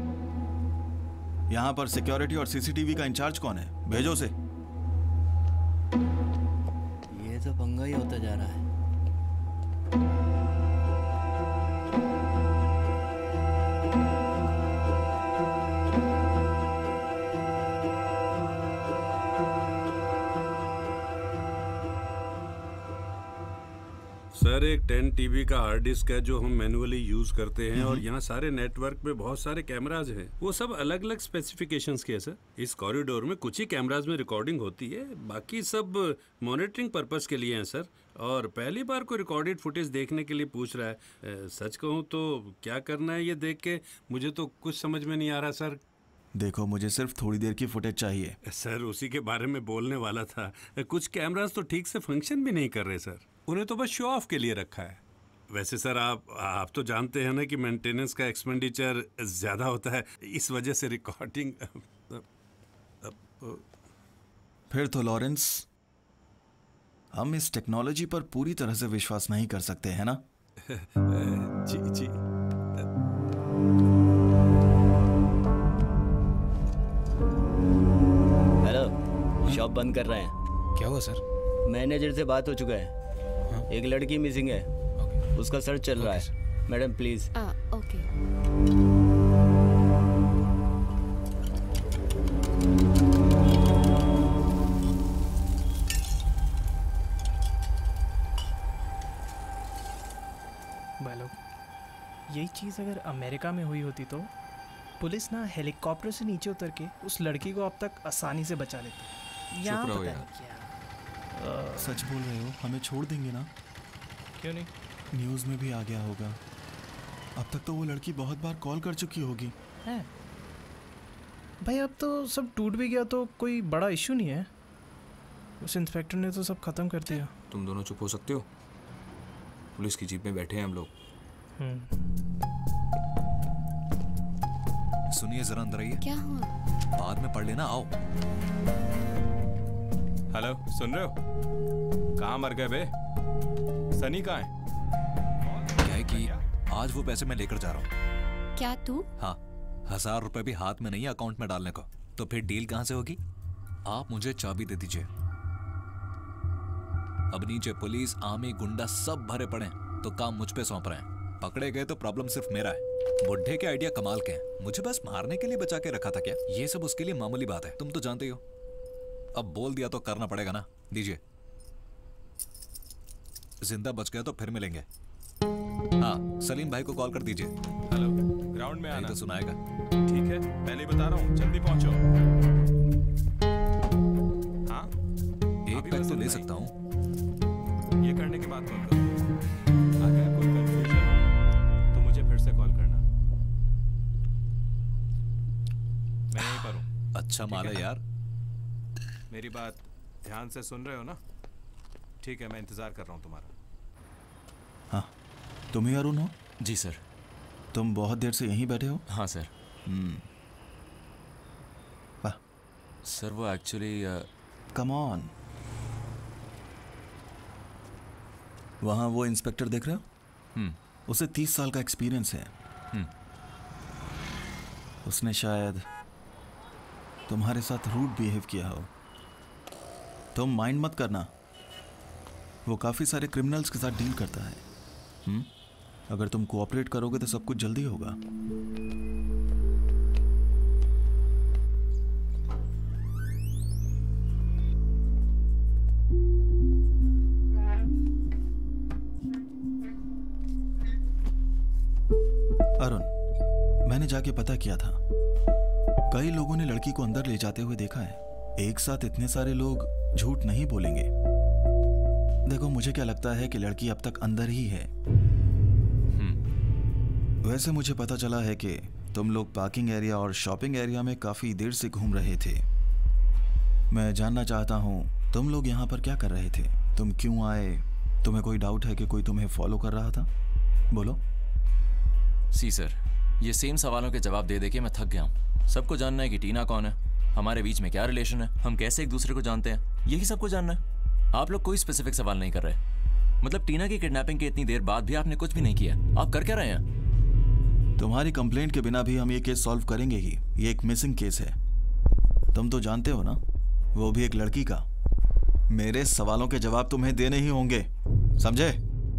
यहाँ पर सिक्योरिटी और सीसीटीवी का इंचार्ज कौन है? भेजो उसे। ये तो पंगा ही होता जा रहा है। सर, एक 10 TB का हार्ड डिस्क है जो हम मैनुअली यूज करते हैं, और यहाँ सारे नेटवर्क में बहुत सारे कैमराज हैं। वो सब अलग अलग स्पेसिफिकेशंस के हैं सर। इस कॉरिडोर में कुछ ही कैमराज में रिकॉर्डिंग होती है, बाकी सब मॉनिटरिंग पर्पस के लिए हैं सर। और पहली बार कोई रिकॉर्डेड फुटेज देखने के लिए पूछ रहा है। सच कहूँ तो क्या करना है ये देख के मुझे तो कुछ समझ में नहीं आ रहा सर। देखो, मुझे सिर्फ थोड़ी देर की फुटेज चाहिए। सर, उसी के बारे में बोलने वाला था। कुछ कैमराज तो ठीक से फंक्शन भी नहीं कर रहे सर, उन्हें तो बस शो ऑफ के लिए रखा है। वैसे सर, आप तो जानते हैं ना कि मेंटेनेंस का एक्सपेंडिचर ज़्यादा होता है, इस वजह से रिकॉर्डिंग। फिर तो लॉरेंस, हम इस टेक्नोलॉजी पर पूरी तरह से विश्वास नहीं कर सकते, है ना? जी। हेलो, शॉप बंद कर रहे हैं। क्या हुआ सर? मैनेजर से बात हो चुका है। एक लड़की मिसिंग है, उसका सर्च चल रहा है। Madam please. ओके। बालों, यही चीज़ अगर अमेरिका में हुई होती तो पुलिस ना हेलीकॉप्टर से नीचे उतर के उस लड़की को अब तक आसानी से बचा लेती। यहाँ पता नहीं क्या। सच बोल रहे हो? हमें छोड़ देंगे ना? क्यों नहीं? न्यूज़ में भी आ गया होगा। अब तक तो वो लड़की बहुत बार कॉल कर चुकी होगी। है भाई, अब तो सब टूट भी गया तो कोई बड़ा इशू नहीं है। उस इंस्पेक्टर ने तो सब खत्म कर दिया। तुम दोनों चुप हो सकते हो? पुलिस की जीप में बैठे हैं हम लोग। सुनिए, जरा अंदर आइए। क्या हुआ? बाद में पढ़ लेना, आओ। हेलो, सुन रहे हो? कहाँ मर गए बे? सनी कहाँ है? क्या है कि आज वो पैसे मैं लेकर जा रहा हूँ। क्या तू? हाँ, 1000 रुपए भी हाथ में नहीं अकाउंट में डालने को। तो फिर डील कहाँ से होगी? आप मुझे चाबी दे दीजिए। अब नीचे पुलिस, आर्मी, गुंडा सब भरे पड़े, तो काम मुझ पे सौंप रहे हैं। पकड़े गए तो प्रॉब्लम सिर्फ मेरा है। बुढ़े के आइडिया कमाल के हैं, मुझे बस मारने के लिए बचा के रखा था क्या? ये सब उसके लिए मामूली बात है, तुम तो जानते ही हो। अब बोल दिया तो करना पड़ेगा ना। दीजिए। जिंदा बच गया तो फिर मिलेंगे। हाँ, सलीम भाई को कॉल कर दीजिए। हेलो, ग्राउंड में आना तो सुनाएगा। ठीक है, पहले ही बता रहा हूँ, जल्दी पहुंचो। हाँ, एक पैक तो ले सकता हूँ। ये करने के बाद कॉल करो। अगर कोई कंफ्यूजन हो तो मुझे फिर से कॉल करना। मैं यहीं पर हूँ। संभालो यार। मेरी बात ध्यान से सुन रहे हो ना? ठीक है, मैं इंतजार कर रहा हूँ तुम्हारा। हाँ, तुम ही अरुण हो? जी सर। तुम बहुत देर से यहीं बैठे हो? हाँ सर। वाह। सर वो एक्चुअली कम ऑन। वहाँ वो इंस्पेक्टर देख रहे हो? उसे 30 साल का एक्सपीरियंस है। उसने शायद तुम्हारे साथ रूड बिहेव किया हो। तुम माइंड मत करना, वो काफ़ी सारे क्रिमिनल्स के साथ डील करता है। अगर तुम कोऑपरेट करोगे तो सब कुछ जल्दी होगा। अरुण, मैंने जाके पता किया था, कई लोगों ने लड़की को अंदर ले जाते हुए देखा है। एक साथ इतने सारे लोग झूठ नहीं बोलेंगे। देखो, मुझे क्या लगता है कि लड़की अब तक अंदर ही है। वैसे मुझे पता चला है कि तुम लोग पार्किंग एरिया और शॉपिंग एरिया में काफी देर से घूम रहे थे। मैं जानना चाहता हूँ तुम लोग यहाँ पर क्या कर रहे थे? तुम क्यों आए? तुम्हें कोई डाउट है कि कोई तुम्हें फॉलो कर रहा था? बोलो। सी सर, ये सेम सवालों के जवाब दे दे के मैं थक गया हूँ। सबको जानना है कि टीना कौन है, हमारे बीच में क्या रिलेशन है, हम कैसे एक दूसरे को जानते हैं, यही सबको जानना है। आप लोग कोई स्पेसिफिक सवाल नहीं कर रहे। मतलब टीना की किडनैपिंग के इतनी देर बाद भी आपने कुछ भी नहीं किया। आप कर क्या रहे हैं? तुम्हारी कंप्लेंट के बिना भी हम ये केस सॉल्व करेंगे ही। ये एक मिसिंग केस है, तुम तो जानते हो ना, वो भी एक लड़की का। मेरे सवालों के जवाब तुम्हें देने ही होंगे, समझे?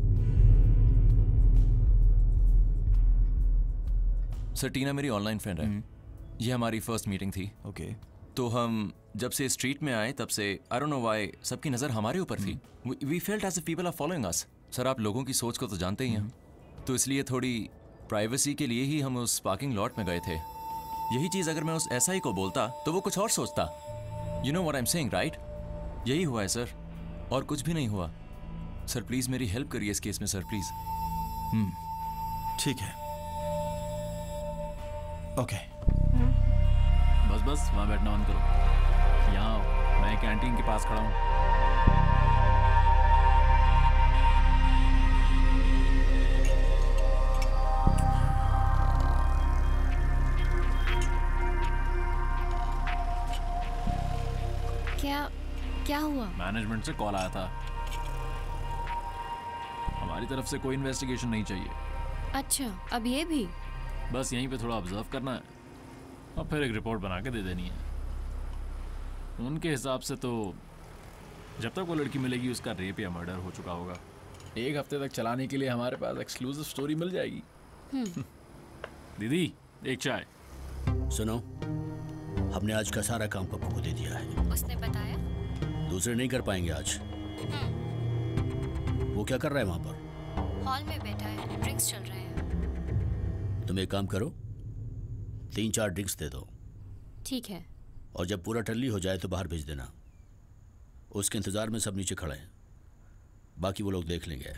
सर, टीना मेरी ऑनलाइन फ्रेंड है। ये हमारी फर्स्ट मीटिंग थी। ओके। तो हम जब से स्ट्रीट में आए तब से आई डोंट नो व्हाई सबकी नज़र हमारे ऊपर थी। We felt as if people are following us. Sir, आप लोगों की सोच को तो जानते ही हैं, तो इसलिए थोड़ी प्राइवेसी के लिए ही हम उस पार्किंग लॉट में गए थे। यही चीज़ अगर मैं उस एसआई को बोलता तो वो कुछ और सोचता। You know what I am saying, right? यही हुआ है सर, और कुछ भी नहीं हुआ। सर प्लीज़ मेरी हेल्प करिए इस केस में सर, प्लीज़। ठीक है, ओके। बस बस, वहाँ बैठना बंद करो। यहाँ आओ, मैं कैंटीन के पास खड़ा हूँ। क्या हुआ? मैनेजमेंट से कॉल आया था, हमारी तरफ से कोई इन्वेस्टिगेशन नहीं चाहिए। अच्छा, अब ये भी? बस यहीं पे थोड़ा ऑब्जर्व करना है और फिर एक रिपोर्ट बना के दे देनी है। उनके हिसाब से तो जब तक वो लड़की मिलेगी उसका रेप या मर्डर हो चुका होगा। एक हफ्ते तक चलाने के लिए हमारे पास एक्सक्लूसिव स्टोरी मिल जाएगी। दीदी, एक चाय। सुनो, हमने आज का सारा काम पप्पू को दे दिया है। उसने बताया? दूसरे नहीं कर पाएंगे आज। वो क्या कर रहा है वहां पर? हॉल में बैठा है, ड्रिंक्स चल रहे हैं। तुम एक काम करो, 3-4 ड्रिंक्स दे दो। ठीक है। और जब पूरा टल्ली हो जाए तो बाहर भेज देना। उसके इंतजार में सब नीचे खड़े हैं, बाकी वो लोग देख लेंगे।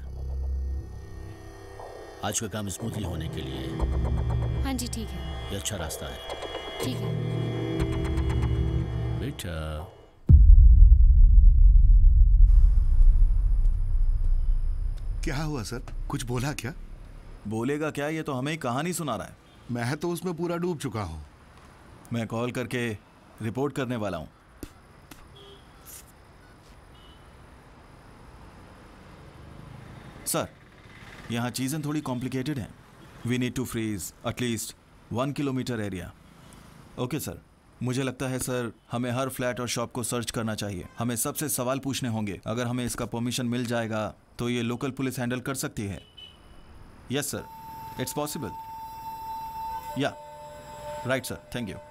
आज का काम स्मूथली होने के लिए हाँ जी, ठीक है, ये अच्छा रास्ता है। ठीक है बेटा। क्या हुआ सर? कुछ बोला क्या? बोलेगा क्या, ये तो हमें ही कहानी सुना रहा है। मैं तो उसमें पूरा डूब चुका हूं। मैं कॉल करके रिपोर्ट करने वाला हूं। सर, यहाँ चीज़ें थोड़ी कॉम्प्लिकेटेड हैं। We need to freeze at least 1 kilometre area. Okay sir, मुझे लगता है सर हमें हर फ्लैट और शॉप को सर्च करना चाहिए। हमें सबसे सवाल पूछने होंगे। अगर हमें इसका परमिशन मिल जाएगा तो ये लोकल पुलिस हैंडल कर सकती है। Yes sir, it's possible. Yeah right sir, thank you.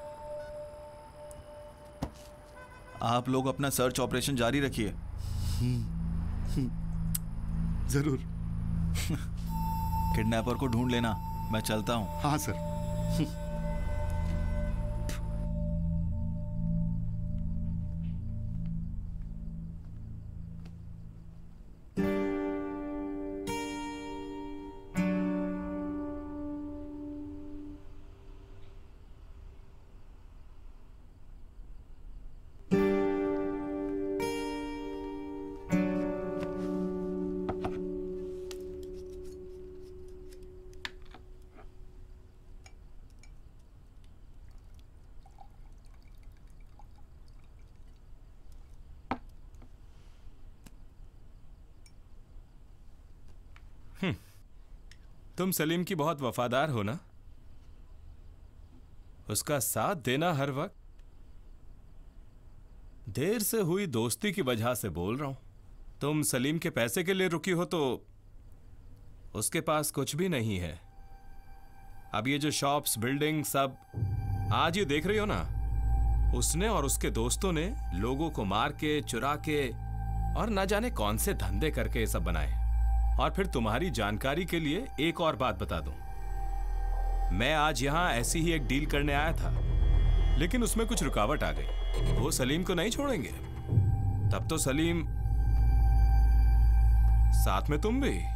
आप लोग अपना सर्च ऑपरेशन जारी रखिए। जरूर। किडनैपर को ढूंढ लेना, मैं चलता हूं। हाँ सर। तुम सलीम की बहुत वफादार हो ना? उसका साथ देना हर वक्त। देर से हुई दोस्ती की वजह से बोल रहा हूं। तुम सलीम के पैसे के लिए रुकी हो तो उसके पास कुछ भी नहीं है। अब ये जो शॉप्स, बिल्डिंग सब आज ये देख रही हो ना, उसने और उसके दोस्तों ने लोगों को मार के, चुरा के और ना जाने कौन से धंधे करके ये सब बनाए। और फिर तुम्हारी जानकारी के लिए एक और बात बता दूं, मैं आज यहां ऐसी ही एक डील करने आया था, लेकिन उसमें कुछ रुकावट आ गई। वो सलीम को नहीं छोड़ेंगे। तब तो सलीम, साथ में तुम भी।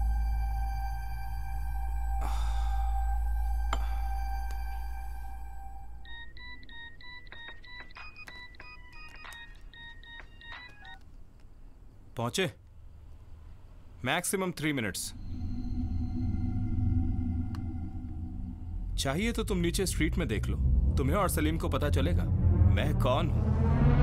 पहुंचे? Maximum 3 minutes. चाहिए तो तुम नीचे स्ट्रीट में देख लो, तुम्हें और सलीम को पता चलेगा मैं कौन हूं।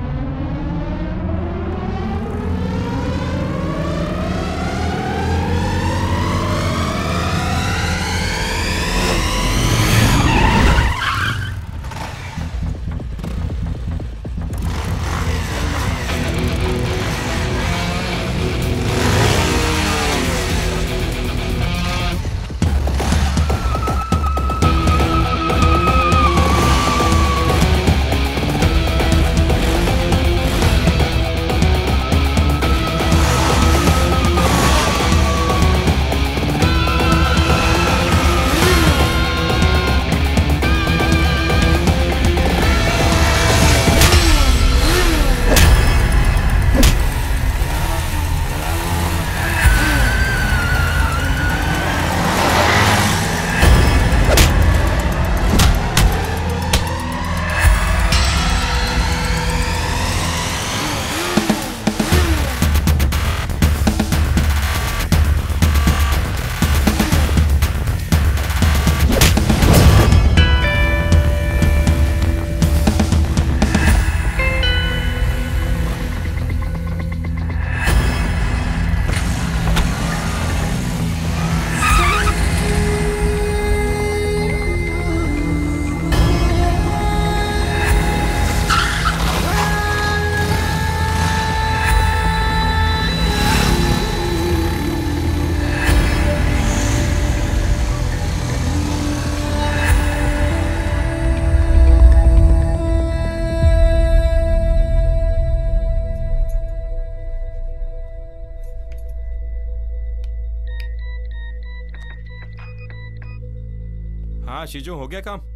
हाँ शीजो, हो गया काम?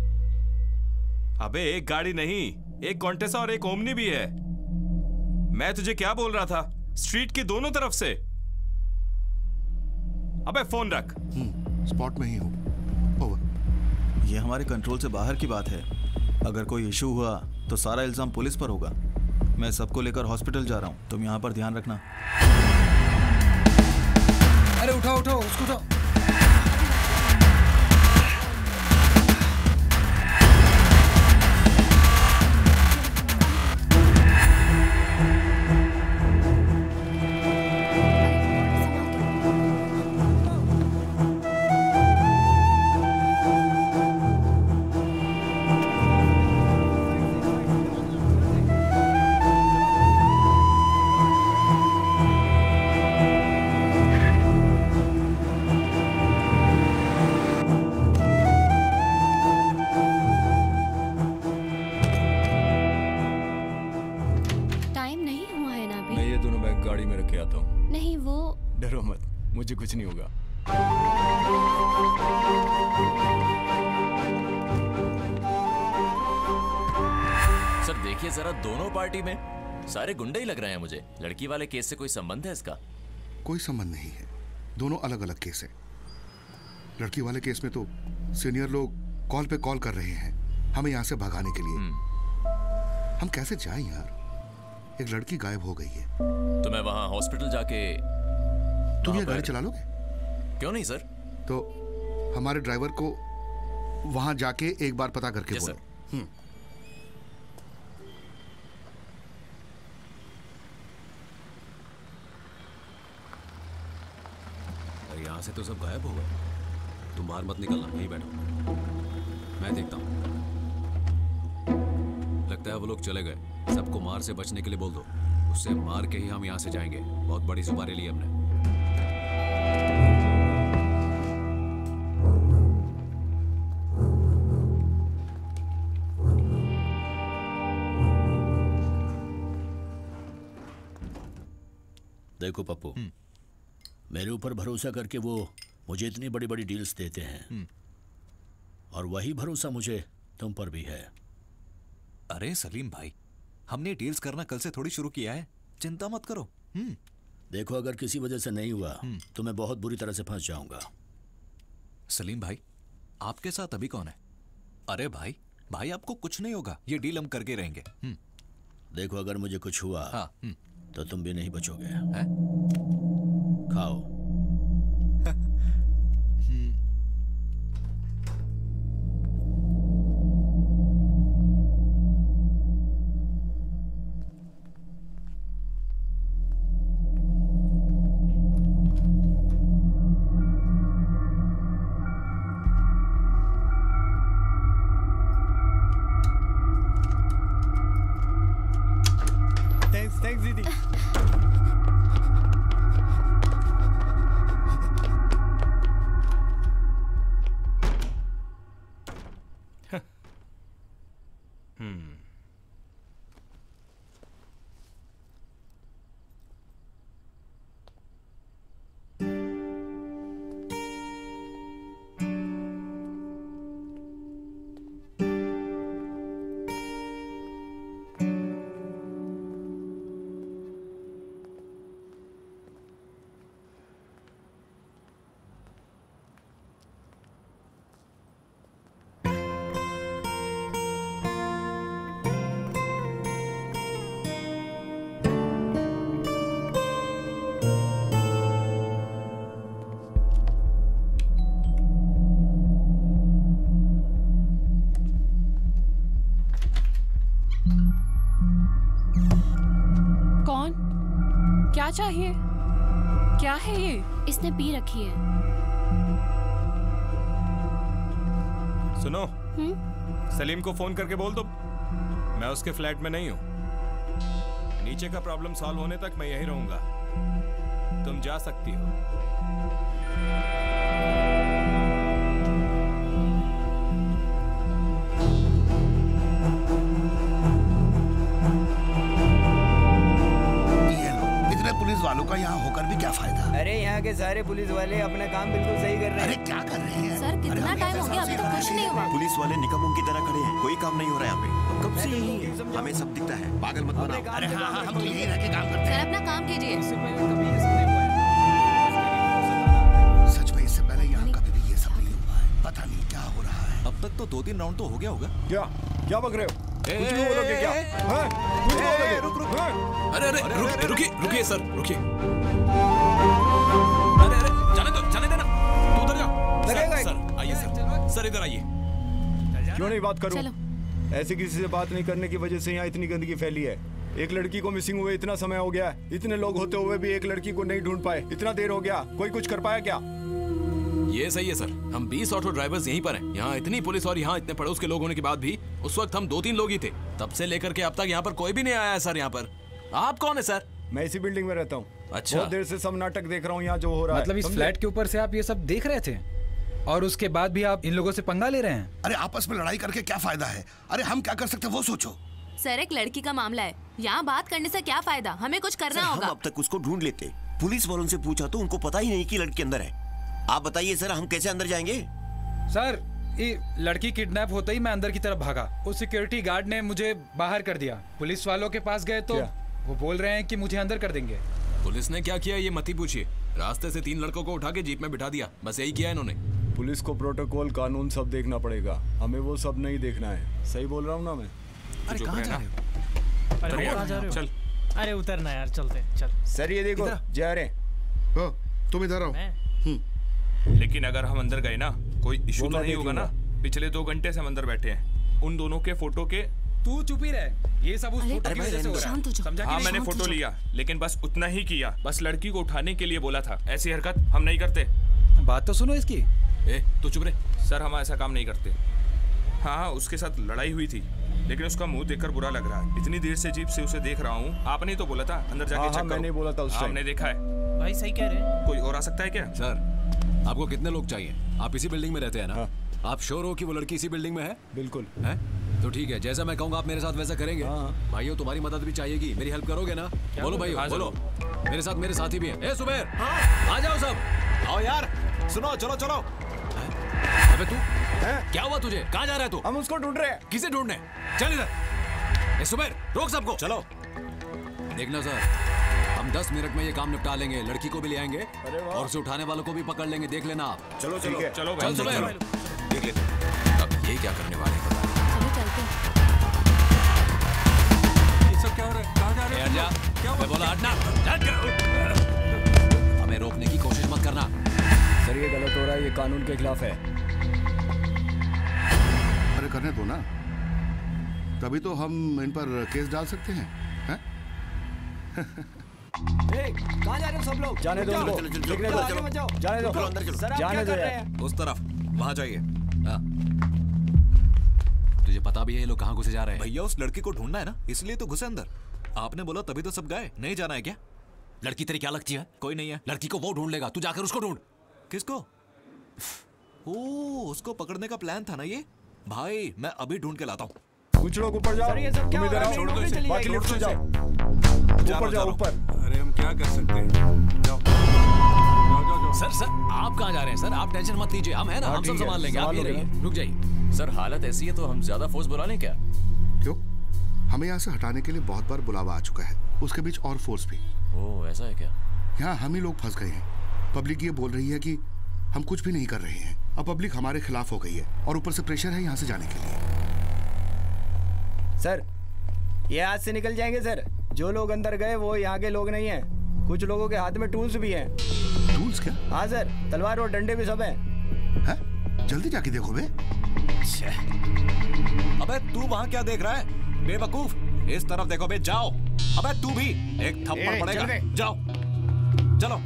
अबे एक गाड़ी नहीं, एक कॉन्टेसा और एक ओमनी भी है। मैं तुझे क्या बोल रहा था, स्ट्रीट की दोनों तरफ से। अबे फोन रख। स्पॉट में ही हूँ। ओवर। ये हमारे कंट्रोल से बाहर की बात है। अगर कोई इशू हुआ तो सारा इल्जाम पुलिस पर होगा। मैं सबको लेकर हॉस्पिटल जा रहा हूँ, तुम यहाँ पर ध्यान रखना। अरे उठाओ उठाओ, उसको उठाओ। मुझे कुछ नहीं होगा। सर देखिए जरा, दोनों पार्टी में सारे गुंडे ही लग रहे हैं मुझे। लड़की वाले केस से कोई संबंध है इसका? कोई संबंध नहीं है, दोनों अलग अलग केस है। लड़की वाले केस में तो सीनियर लोग कॉल पे कॉल कर रहे हैं हमें यहाँ से भगाने के लिए। हम कैसे जाएं यार, एक लड़की गायब हो गई है। तो मैं वहाँ हॉस्पिटल जाके। तुम ये गाड़ी चला लोगे? क्यों नहीं सर। तो हमारे ड्राइवर को वहां जाके एक बार पता करके बोलो। यहाँ से तो सब गायब हो गए। तुम बाहर मत निकलना, यहीं बैठो, मैं देखता हूँ। लगता है वो लोग चले गए। सबको मार से बचने के लिए बोल दो, उससे मार के ही हम यहाँ से जाएंगे। बहुत बड़ी सुपारी ली हमने। देखो पप्पू, मेरे ऊपर भरोसा करके वो मुझे इतनी बड़ी बड़ी डील्स देते हैं, और वही भरोसा मुझे तुम पर भी है। अरे सलीम भाई, हमने डील्स करना कल से थोड़ी शुरू किया है, चिंता मत करो। देखो, अगर किसी वजह से नहीं हुआ तो मैं बहुत बुरी तरह से फंस जाऊंगा। सलीम भाई, आपके साथ अभी कौन है? अरे भाई, भाई आपको कुछ नहीं होगा, ये डील हम करके रहेंगे। देखो, अगर मुझे कुछ हुआ तो तुम भी नहीं बचोगे। है? खाओ। थैंक्स दीदी। क्या चाहिए? क्या है ये? इसने पी रखी है। सुनो, सलीम को फोन करके बोल दो मैं उसके फ्लैट में नहीं हूँ। नीचे का प्रॉब्लम सॉल्व होने तक मैं यहीं रहूंगा। तुम जा सकती हो। पुलिस वालों का यहाँ होकर भी क्या फायदा? अरे यहाँ के सारे पुलिस वाले अपना काम बिल्कुल सही कर रहे हैं। अरे क्या कर रहे हैं? सर, कितना टाइम हो गया, अभी तक कुछ नहीं हुआ। पुलिस वाले निकम्मों की तरह खड़े हैं, कोई काम नहीं हो रहा है यहाँ पे। कब से यही है, हमें सब दिखता है। पागल मत बनाओ। अरे हाँ, हम तो यही रह के काम करते हैं। सर, अपना काम कीजिए। सच में इससे पहले यहाँ कभी भी ये सब नहीं हुआ है। पता नहीं क्या हो रहा है। अब तक तो 2-3 राउंड तो हो गया होगा। क्या बक रहे हो? कुछ भी बोलोगे क्या? अरे रुकिए सर, रुकिए। जाने देना। तू उधर जा। सर आइए सर इधर आइए। क्यों नहीं बात करूं? ऐसे किसी से बात नहीं करने की वजह से यहाँ इतनी गंदगी फैली है। एक लड़की को मिसिंग हुए इतना समय हो गया है, इतने लोग होते हुए भी एक लड़की को नहीं ढूंढ पाए। इतना देर हो गया, कोई कुछ कर पाया क्या? ये सही है सर, हम 20 ऑटो ड्राइवर्स यहीं पर हैं। यहाँ इतनी पुलिस और यहाँ इतने पड़ोस के लोग होने के बाद भी उस वक्त हम 2-3 लोग ही थे। तब से लेकर के अब तक यहाँ पर कोई भी नहीं आया है सर। यहाँ पर आप कौन है सर? मैं इसी बिल्डिंग में रहता हूँ। अच्छा, बहुत देर से सब नाटक देख रहा हूँ यहाँ जो हो रहा है। मतलब इस फ्लैट के ऊपर से आप ये सब देख रहे थे और उसके बाद भी आप इन लोगों से पंगा ले रहे हैं? अरे आपस में लड़ाई करके क्या फायदा है? अरे हम क्या कर सकते हैं वो सोचो। सर, एक लड़की का मामला है, यहाँ बात करने से क्या फायदा? हमें कुछ करना होगा। हम अब तक उसको ढूंढ लेते। पुलिस वालों से पूछा तो उनको पता ही नहीं कि लड़की अंदर है। आप बताइए सर, हम कैसे अंदर जाएंगे? सर, ये लड़की किडनैप होते ही मैं अंदर की तरफ भागा। उस सिक्योरिटी गार्ड ने मुझे बाहर कर दिया। पुलिस वालों के पास गए तो वो बोल रहे हैं कि मुझे अंदर कर देंगे। पुलिस ने क्या किया ये मत ही पूछिए। रास्ते से 3 लड़कों को उठा के जीप में बिठा दिया, बस यही किया इन्होंने। पुलिस को प्रोटोकॉल, कानून सब देखना पड़ेगा, हमें वो सब नहीं देखना है। सही बोल रहा हूँ ना मैं? अरे कहाँ जा रहे हो? चल, अरे उतरना यार, चलते चल। सर ये देखो, जा रहे हैं। तुम इधर आओ। लेकिन अगर हम अंदर गए ना, कोई इशू तो नहीं होगा ना? पिछले 2 घंटे से हम अंदर बैठे हैं। उन दोनों के फोटो के तू चुप ही रह। ये सब उस फोटो की वजह से हो रहा है। समझा? हाँ, मैंने फोटो लिया, लेकिन बस उतना ही किया। बस लड़की को उठाने के लिए बोला था। ऐसी हरकत हम नहीं करते। बात तो सुनो इसकी। तू चुप रहे। सर हम ऐसा काम नहीं करते। हाँ उसके साथ लड़ाई हुई थी, लेकिन उसका मुंह देखकर बुरा लग रहा है। इतनी देर से जीप से उसे देख रहा हूँ। आपने ही तो बोला था अंदर जाके चेक करो। मैंने बोला था उस टाइम। हमने देखा है। भाई सही कह रहे हैं। कोई और आ सकता है क्या? सर आपको कितने लोग चाहिए? आप इसी बिल्डिंग में रहते हैं ना? आप श्योर हो कि वो लड़की इसी बिल्डिंग में है? बिल्कुल है तो ठीक है, जैसा मैं कहूँगा आप मेरे साथ वैसा करेंगे। भाइयों तुम्हारी मदद भी चाहिएगी, मेरी हेल्प करोगे ना? बोलो भाइयों बोलो। मेरे साथ मेरे साथी भी है। ए सुबेर आ जाओ सब। आओ यार सुनो, चलो चलो। अबे तू क्या हुआ तुझे? कहाँ जा रहा है तू? हम उसको ढूंढ रहे हैं। किसे ढूंढने? चल इधर। ए सुबेर रोक सबको। चलो देखना सर, हम 10 मिनट में ये काम निपटा लेंगे। लड़की को भी ले आएंगे और उसे उठाने वालों को भी पकड़ लेंगे। देख लेना आप। चलो चलो चलो चल सुबेर देख लेते अब ये क्या करने वाले हैं पता चलो चलते हैं। ये सब क्या हो रहा है? कहाँ जा रहे हैं? क्या मैं बोला हटना। हमें रोकने की कोशिश मत करना। सर ये गलत हो रहा है, ये कानून के खिलाफ है। अरे करने दो ना, तभी तो हम इन पर केस डाल सकते हैं। कहाँ जा रहे हो सब लोग? जाने दो उनको। जाने दो अंदर चलो। जाने दो यार। उस तरफ वहां जाइए। तुझे पता भी है ये लोग कहाँ घुसे जा रहे हैं? भैया उस लड़की को ढूंढना है ना, इसलिए तो घुसे अंदर। आपने बोला तभी तो सब गए। नहीं जाना है क्या? लड़की तेरी क्या लगती है? कोई नहीं है। लड़की को वो ढूंढ लेगा, तू जाकर उसको ढूंढ। किसको? ओ उसको पकड़ने का प्लान था ना ये। भाई मैं अभी ढूंढ के लाता हूँ। कुछ लोग ऊपर जाओ। तुम इधर आओ। बाकी लिफ्ट से जाओ। ऊपर जाओ ऊपर। अरे हम क्या कर सकते हैं? जाओ सर सर आप कहाँ जा रहे हैं? सर आप टेंशन मत लीजिए, हम है ना, हम सब संभाल लेंगे। आप ये रहिए, रुक जाइए। सर हालत ऐसी है तो हम ज्यादा फोर्स बुला लें क्या? क्यों? हमें यहाँ से हटाने के लिए बहुत बार बुलावा आ चुका है, उसके बीच और फोर्स भी। ओह ऐसा है क्या? यहाँ हम ही लोग फंस गए हैं। पब्लिक ये बोल रही है कि हम कुछ भी नहीं कर रहे हैं। अब पब्लिक हमारे खिलाफ हो गई है और ऊपर से प्रेशर है यहाँ से जाने के लिए। सर ये आज से निकल जाएंगे सर। जो लोग अंदर गए वो यहाँ के लोग नहीं हैं। कुछ लोगों के हाथ में टूल्स भी हैं। टूल्स क्या? हाँ सर, तलवार और डंडे भी सब हैं। हैं? जल्दी जाके देखो बे। अबे तू वहाँ क्या देख रहा है बेवकूफ? इस तरफ देखो बे, जाओ। अबे तू भी एक थप्पड़ पड़ेगा। जाओ चलो।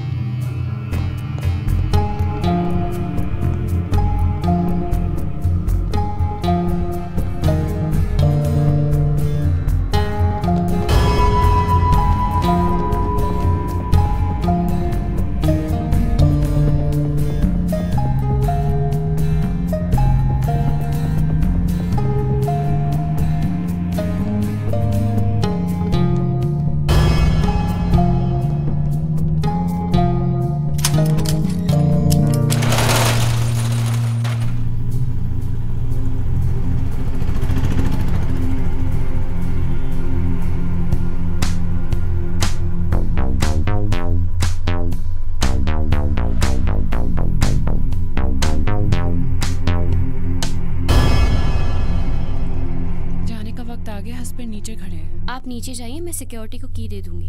आप नीचे जाइए, मैं सिक्योरिटी को की दे दूंगी।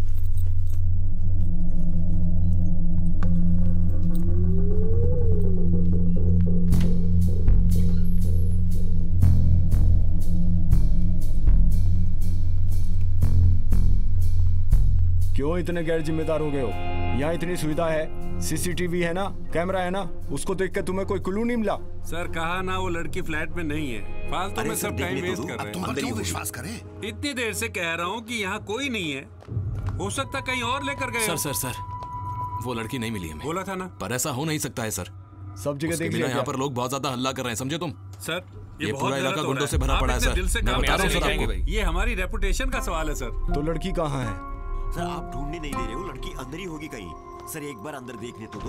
क्यों इतने गैर जिम्मेदार हो गए हो? यहाँ इतनी सुविधा है, सीसीटीवी है ना, कैमरा है ना, उसको देख के तुम्हें कोई क्लू नहीं मिला? सर कहा ना वो लड़की फ्लैट में नहीं है, फालतू में सब टाइम वेस्ट कर रहे हैं। तुम क्यों विश्वास करें? इतनी देर से कह रहा हूँ कि यहाँ कोई नहीं है, हो सकता कहीं और लेकर गए। सर सर सर वो लड़की नहीं मिली हमें। बोला था ना। पर ऐसा हो नहीं सकता है सर। सब जगह देख लिया। यहाँ पर लोग बहुत ज्यादा हल्ला कर रहे हैं, समझे तुम? सर ये पूरा इलाका गुंडों से भरा पड़ा है सर। मैं बता रहा हूं सर आपको, ये हमारी रेपुटेशन का सवाल है सर। तो लड़की कहाँ है? सर आप ढूंढने नहीं दे रहे हो, लड़की अंदर ही होगी कहीं। सर एक बार अंदर देखने तो दो।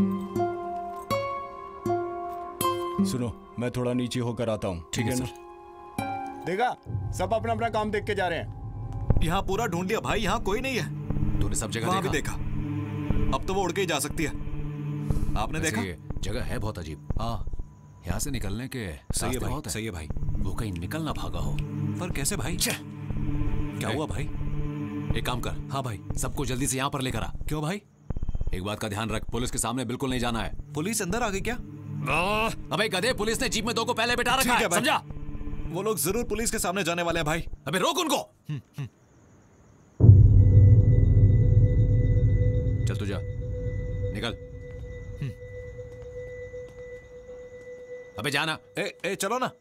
सुनो मैं थोड़ा नीचे होकर आता हूँ। ठीक है सर। देखा सब अपना अपना काम देख के जा रहे हैं। यहाँ पूरा ढूंढ लिया भाई, यहाँ कोई नहीं है। तूने सब जगह भी देखा? अब तो वो उड़ के ही जा सकती है। आपने देखा? जगह है बहुत अजीब। हाँ यहाँ से निकलने के सही है भाई, सही है भाई। वो कहीं निकल ना भागा हो। पर कैसे भाई? क्या हुआ भाई? एक काम कर। हाँ भाई सबको जल्दी से यहाँ पर लेकर आ। क्यों भाई? एक बात का ध्यान रख, पुलिस के सामने बिल्कुल नहीं जाना है। पुलिस अंदर आ गई क्या? अबे गधे, पुलिस ने जीप में 2 को पहले बिठा रखा है, समझा? वो लोग जरूर पुलिस के सामने जाने वाले हैं भाई। अबे रोक उनको। चल तू जा, निकल। अबे जाना। ए चलो ना।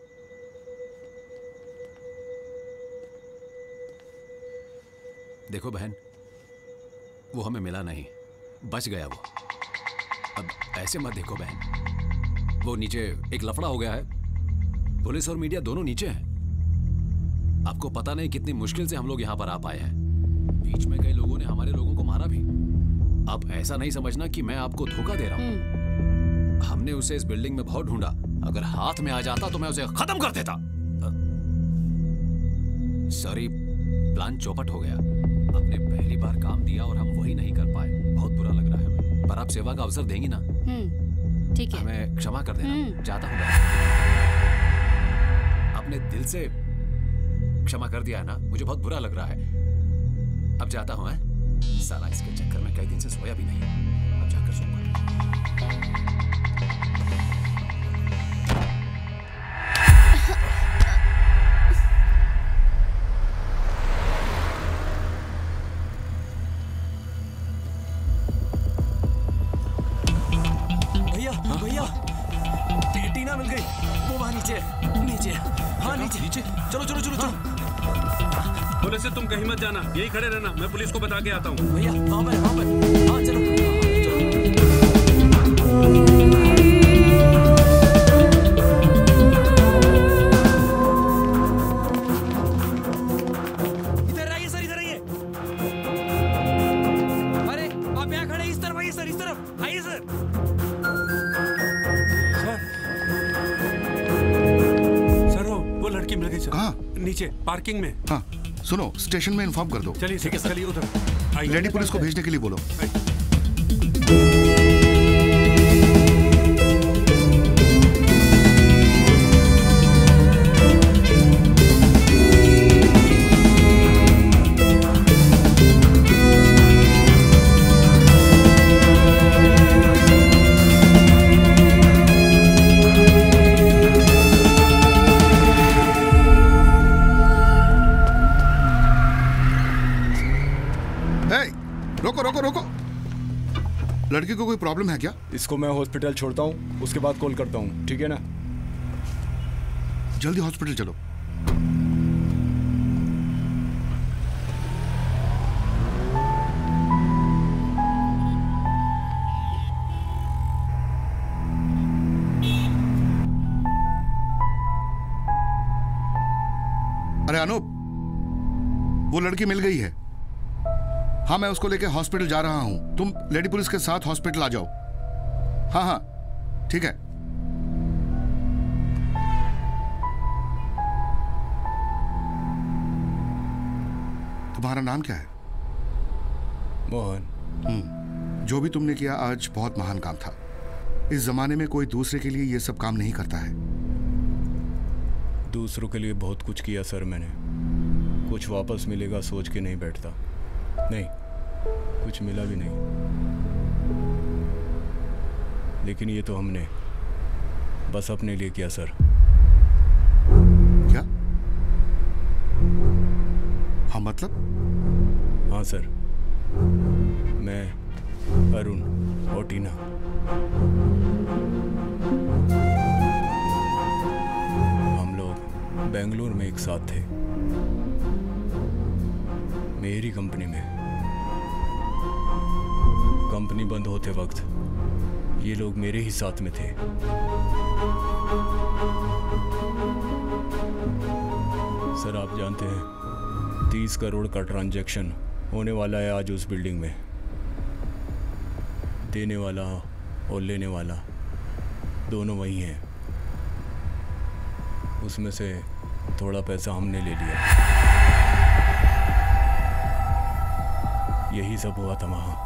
देखो बहन, वो हमें मिला नहीं, बच गया वो। अब ऐसे मत देखो बहन, वो नीचे एक लफड़ा हो गया है। पुलिस और मीडिया दोनों नीचे हैं। आपको पता नहीं कितनी मुश्किल से हम लोग यहाँ पर आ पाए हैं। बीच में कई लोगों ने हमारे लोगों को मारा भी। अब ऐसा नहीं समझना कि मैं आपको धोखा दे रहा हूँ। हमने उसे इस बिल्डिंग में बहुत ढूंढा। अगर हाथ में आ जाता तो मैं उसे खत्म कर देता। सॉरी, प्लान चौपट हो गया। आपने पहली बार काम दिया और हम वही नहीं कर पाए। बहुत बुरा लग रहा है हमें, पर आप सेवा का अवसर देंगी ना? ठीक है। हमें क्षमा कर देना। जाता हूँ। आपने दिल से क्षमा कर दिया है ना? मुझे बहुत बुरा लग रहा है। अब जाता हूँ। साला इसके चक्कर में कई दिन से सोया भी नहीं है। अब जाकर सोऊंगा। भैया टीना मिल गई। वो वहाँ नीचे नीचे। हाँ नीचे। चलो चलो चलो चलो। पुलिस से तुम कहीं मत जाना, यही खड़े रहना, मैं पुलिस को बता के आता हूँ। भैया वहाँ पर। हाँ चलो। इधर आइए सर, इधर आइए। अरे आप यहाँ खड़े, इस तरफ आइए सर, इस तरफ आइए सर। सर वो लड़की मिल गई सर। कहाँ? नीचे पार्किंग में। हाँ सुनो, स्टेशन में इन्फॉर्म कर दो। चलिए ठीक है, चलिए उधर। लेडी पुलिस को भेजने के लिए बोलो। रोको। लड़की को कोई प्रॉब्लम है क्या? इसको मैं हॉस्पिटल छोड़ता हूँ, उसके बाद कॉल करता हूँ, ठीक है ना? जल्दी हॉस्पिटल चलो। अरे अनूप, वो लड़की मिल गई है। हाँ मैं उसको लेके हॉस्पिटल जा रहा हूं। तुम लेडी पुलिस के साथ हॉस्पिटल आ जाओ। हाँ ठीक है। तुम्हारा नाम क्या है? मोहन। जो भी तुमने किया आज बहुत महान काम था। इस जमाने में कोई दूसरे के लिए ये सब काम नहीं करता है। दूसरों के लिए बहुत कुछ किया सर मैंने। कुछ वापस मिलेगा सोच के नहीं बैठता। नहीं, कुछ मिला भी नहीं। लेकिन ये तो हमने बस अपने लिए किया सर। क्या? हाँ मतलब? हाँ सर, मैं, अरुण और टीना हम लोग बेंगलुरु में एक साथ थे, मेरी कंपनी में। कंपनी बंद होते वक्त ये लोग मेरे ही साथ में थे। सर आप जानते हैं 30 करोड़ का ट्रांजैक्शन होने वाला है आज उस बिल्डिंग में। देने वाला और लेने वाला दोनों वही हैं। उसमें से थोड़ा पैसा हमने ले लिया। यही सब हुआ था वहाँ।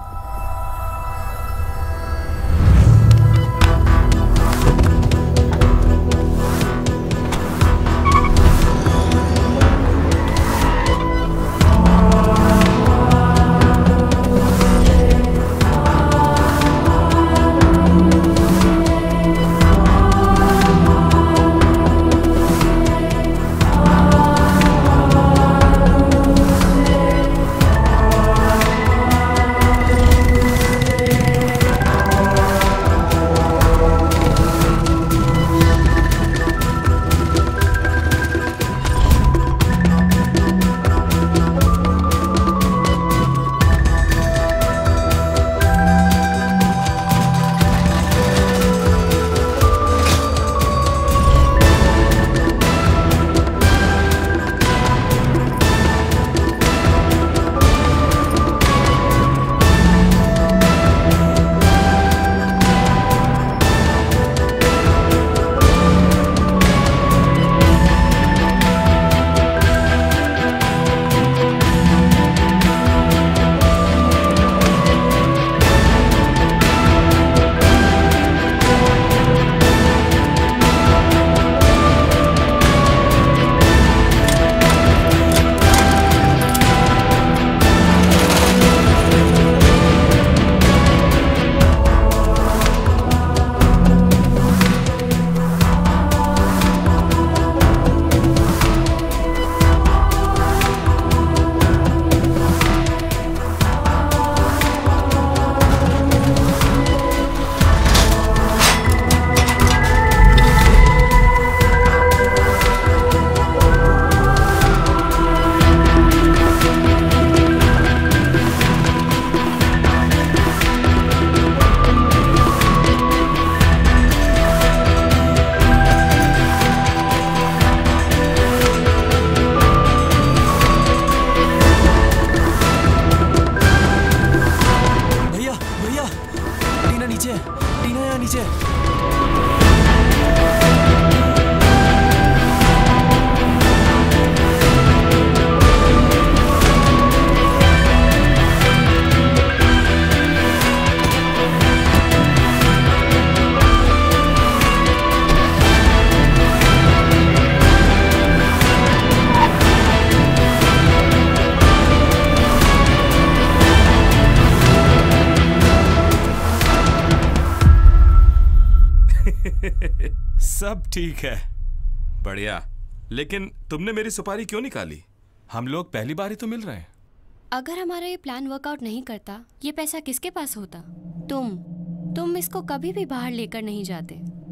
सब ठीक है, बढ़िया। लेकिन तुमने मेरी सुपारी क्यों निकाली? हम लोग पहली बार ही तो मिल रहे हैं। अगर हमारा ये प्लान वर्कआउट नहीं करता, ये पैसा किसके पास होता? तुम इसको कभी भी बाहर लेकर नहीं जाते।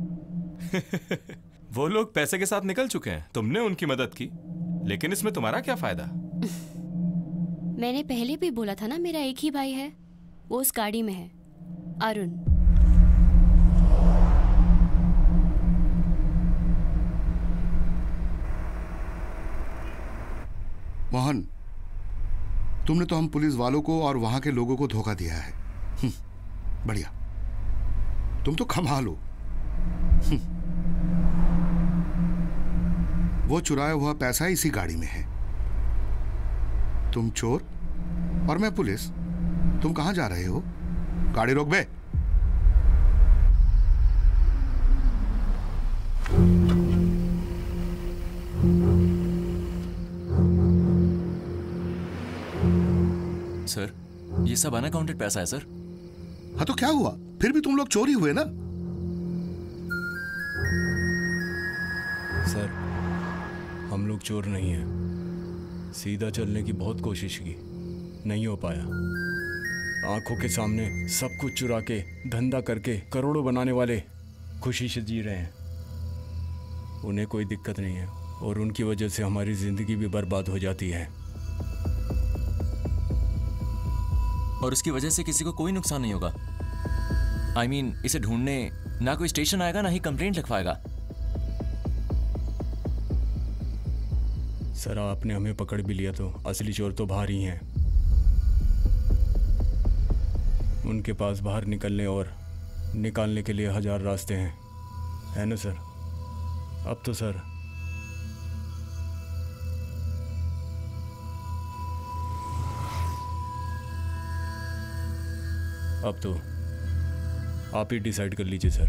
वो लोग पैसे के साथ निकल चुके हैं, तुमने उनकी मदद की, लेकिन इसमें तुम्हारा क्या फायदा? मैंने पहले भी बोला था ना, मेरा एक ही भाई है, वो उस गाड़ी में है, अरुण। मोहन, तुमने तो हम पुलिस वालों को और वहां के लोगों को धोखा दिया है। बढ़िया, तुम तो कमाल हो। वो चुराया हुआ पैसा इसी गाड़ी में है। तुम चोर और मैं पुलिस। तुम कहां जा रहे हो? गाड़ी रोक बे। सर, ये सब अनअकाउंटेड पैसा है सर। हाँ तो क्या हुआ? फिर भी तुम लोग चोरी हुए ना? सर, हम लोग चोर नहीं हैं। सीधा चलने की बहुत कोशिश की, नहीं हो पाया। आंखों के सामने सब कुछ चुरा के धंधा करके करोड़ों बनाने वाले खुशी से जी रहे हैं। उन्हें कोई दिक्कत नहीं है और उनकी वजह से हमारी जिंदगी भी बर्बाद हो जाती है। और उसकी वजह से किसी को कोई नुकसान नहीं होगा। I mean, इसे ढूंढने ना कोई स्टेशन आएगा ना ही कंप्लेंट लिखवाएगा। सर, आपने हमें पकड़ भी लिया तो असली चोर तो बाहर ही हैं। उनके पास बाहर निकलने और निकालने के लिए 1000 रास्ते हैं, है ना सर? अब तो सर आप ही डिसाइड कर लीजिए सर।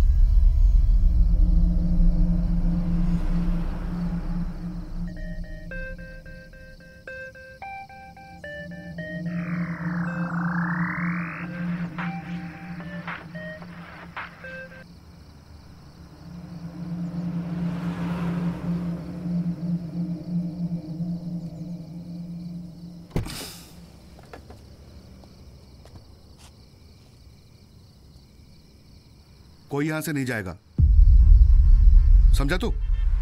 कोई यहां से नहीं जाएगा, समझा तू?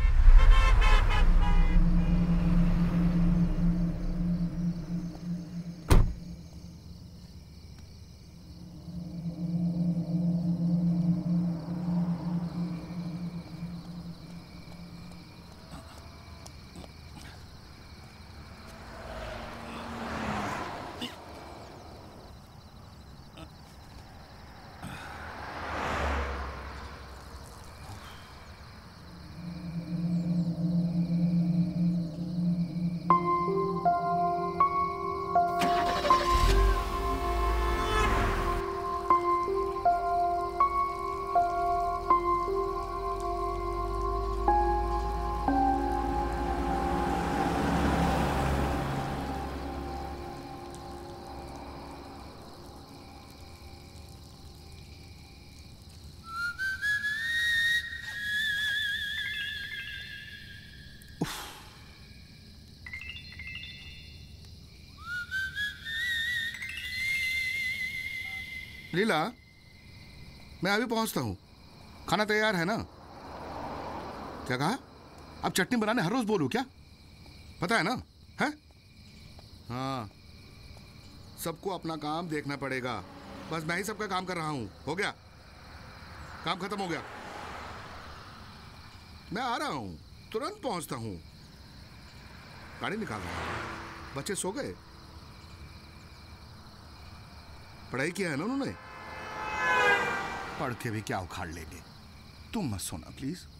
लीला, मैं अभी पहुंचता हूं। खाना तैयार है ना? क्या कहा? अब चटनी बनाने हर रोज बोलूं क्या? पता है ना? है? हाँ, सबको अपना काम देखना पड़ेगा। बस मैं ही सबका काम कर रहा हूं। हो गया? काम खत्म हो गया। मैं आ रहा हूं, तुरंत पहुंचता हूं। गाड़ी निकाल रहा हूं। बच्चे सो गए? पढ़ाई किया है ना उन्होंने? पढ़ के भी क्या उखाड़ लेंगे। तुम मत सोना प्लीज।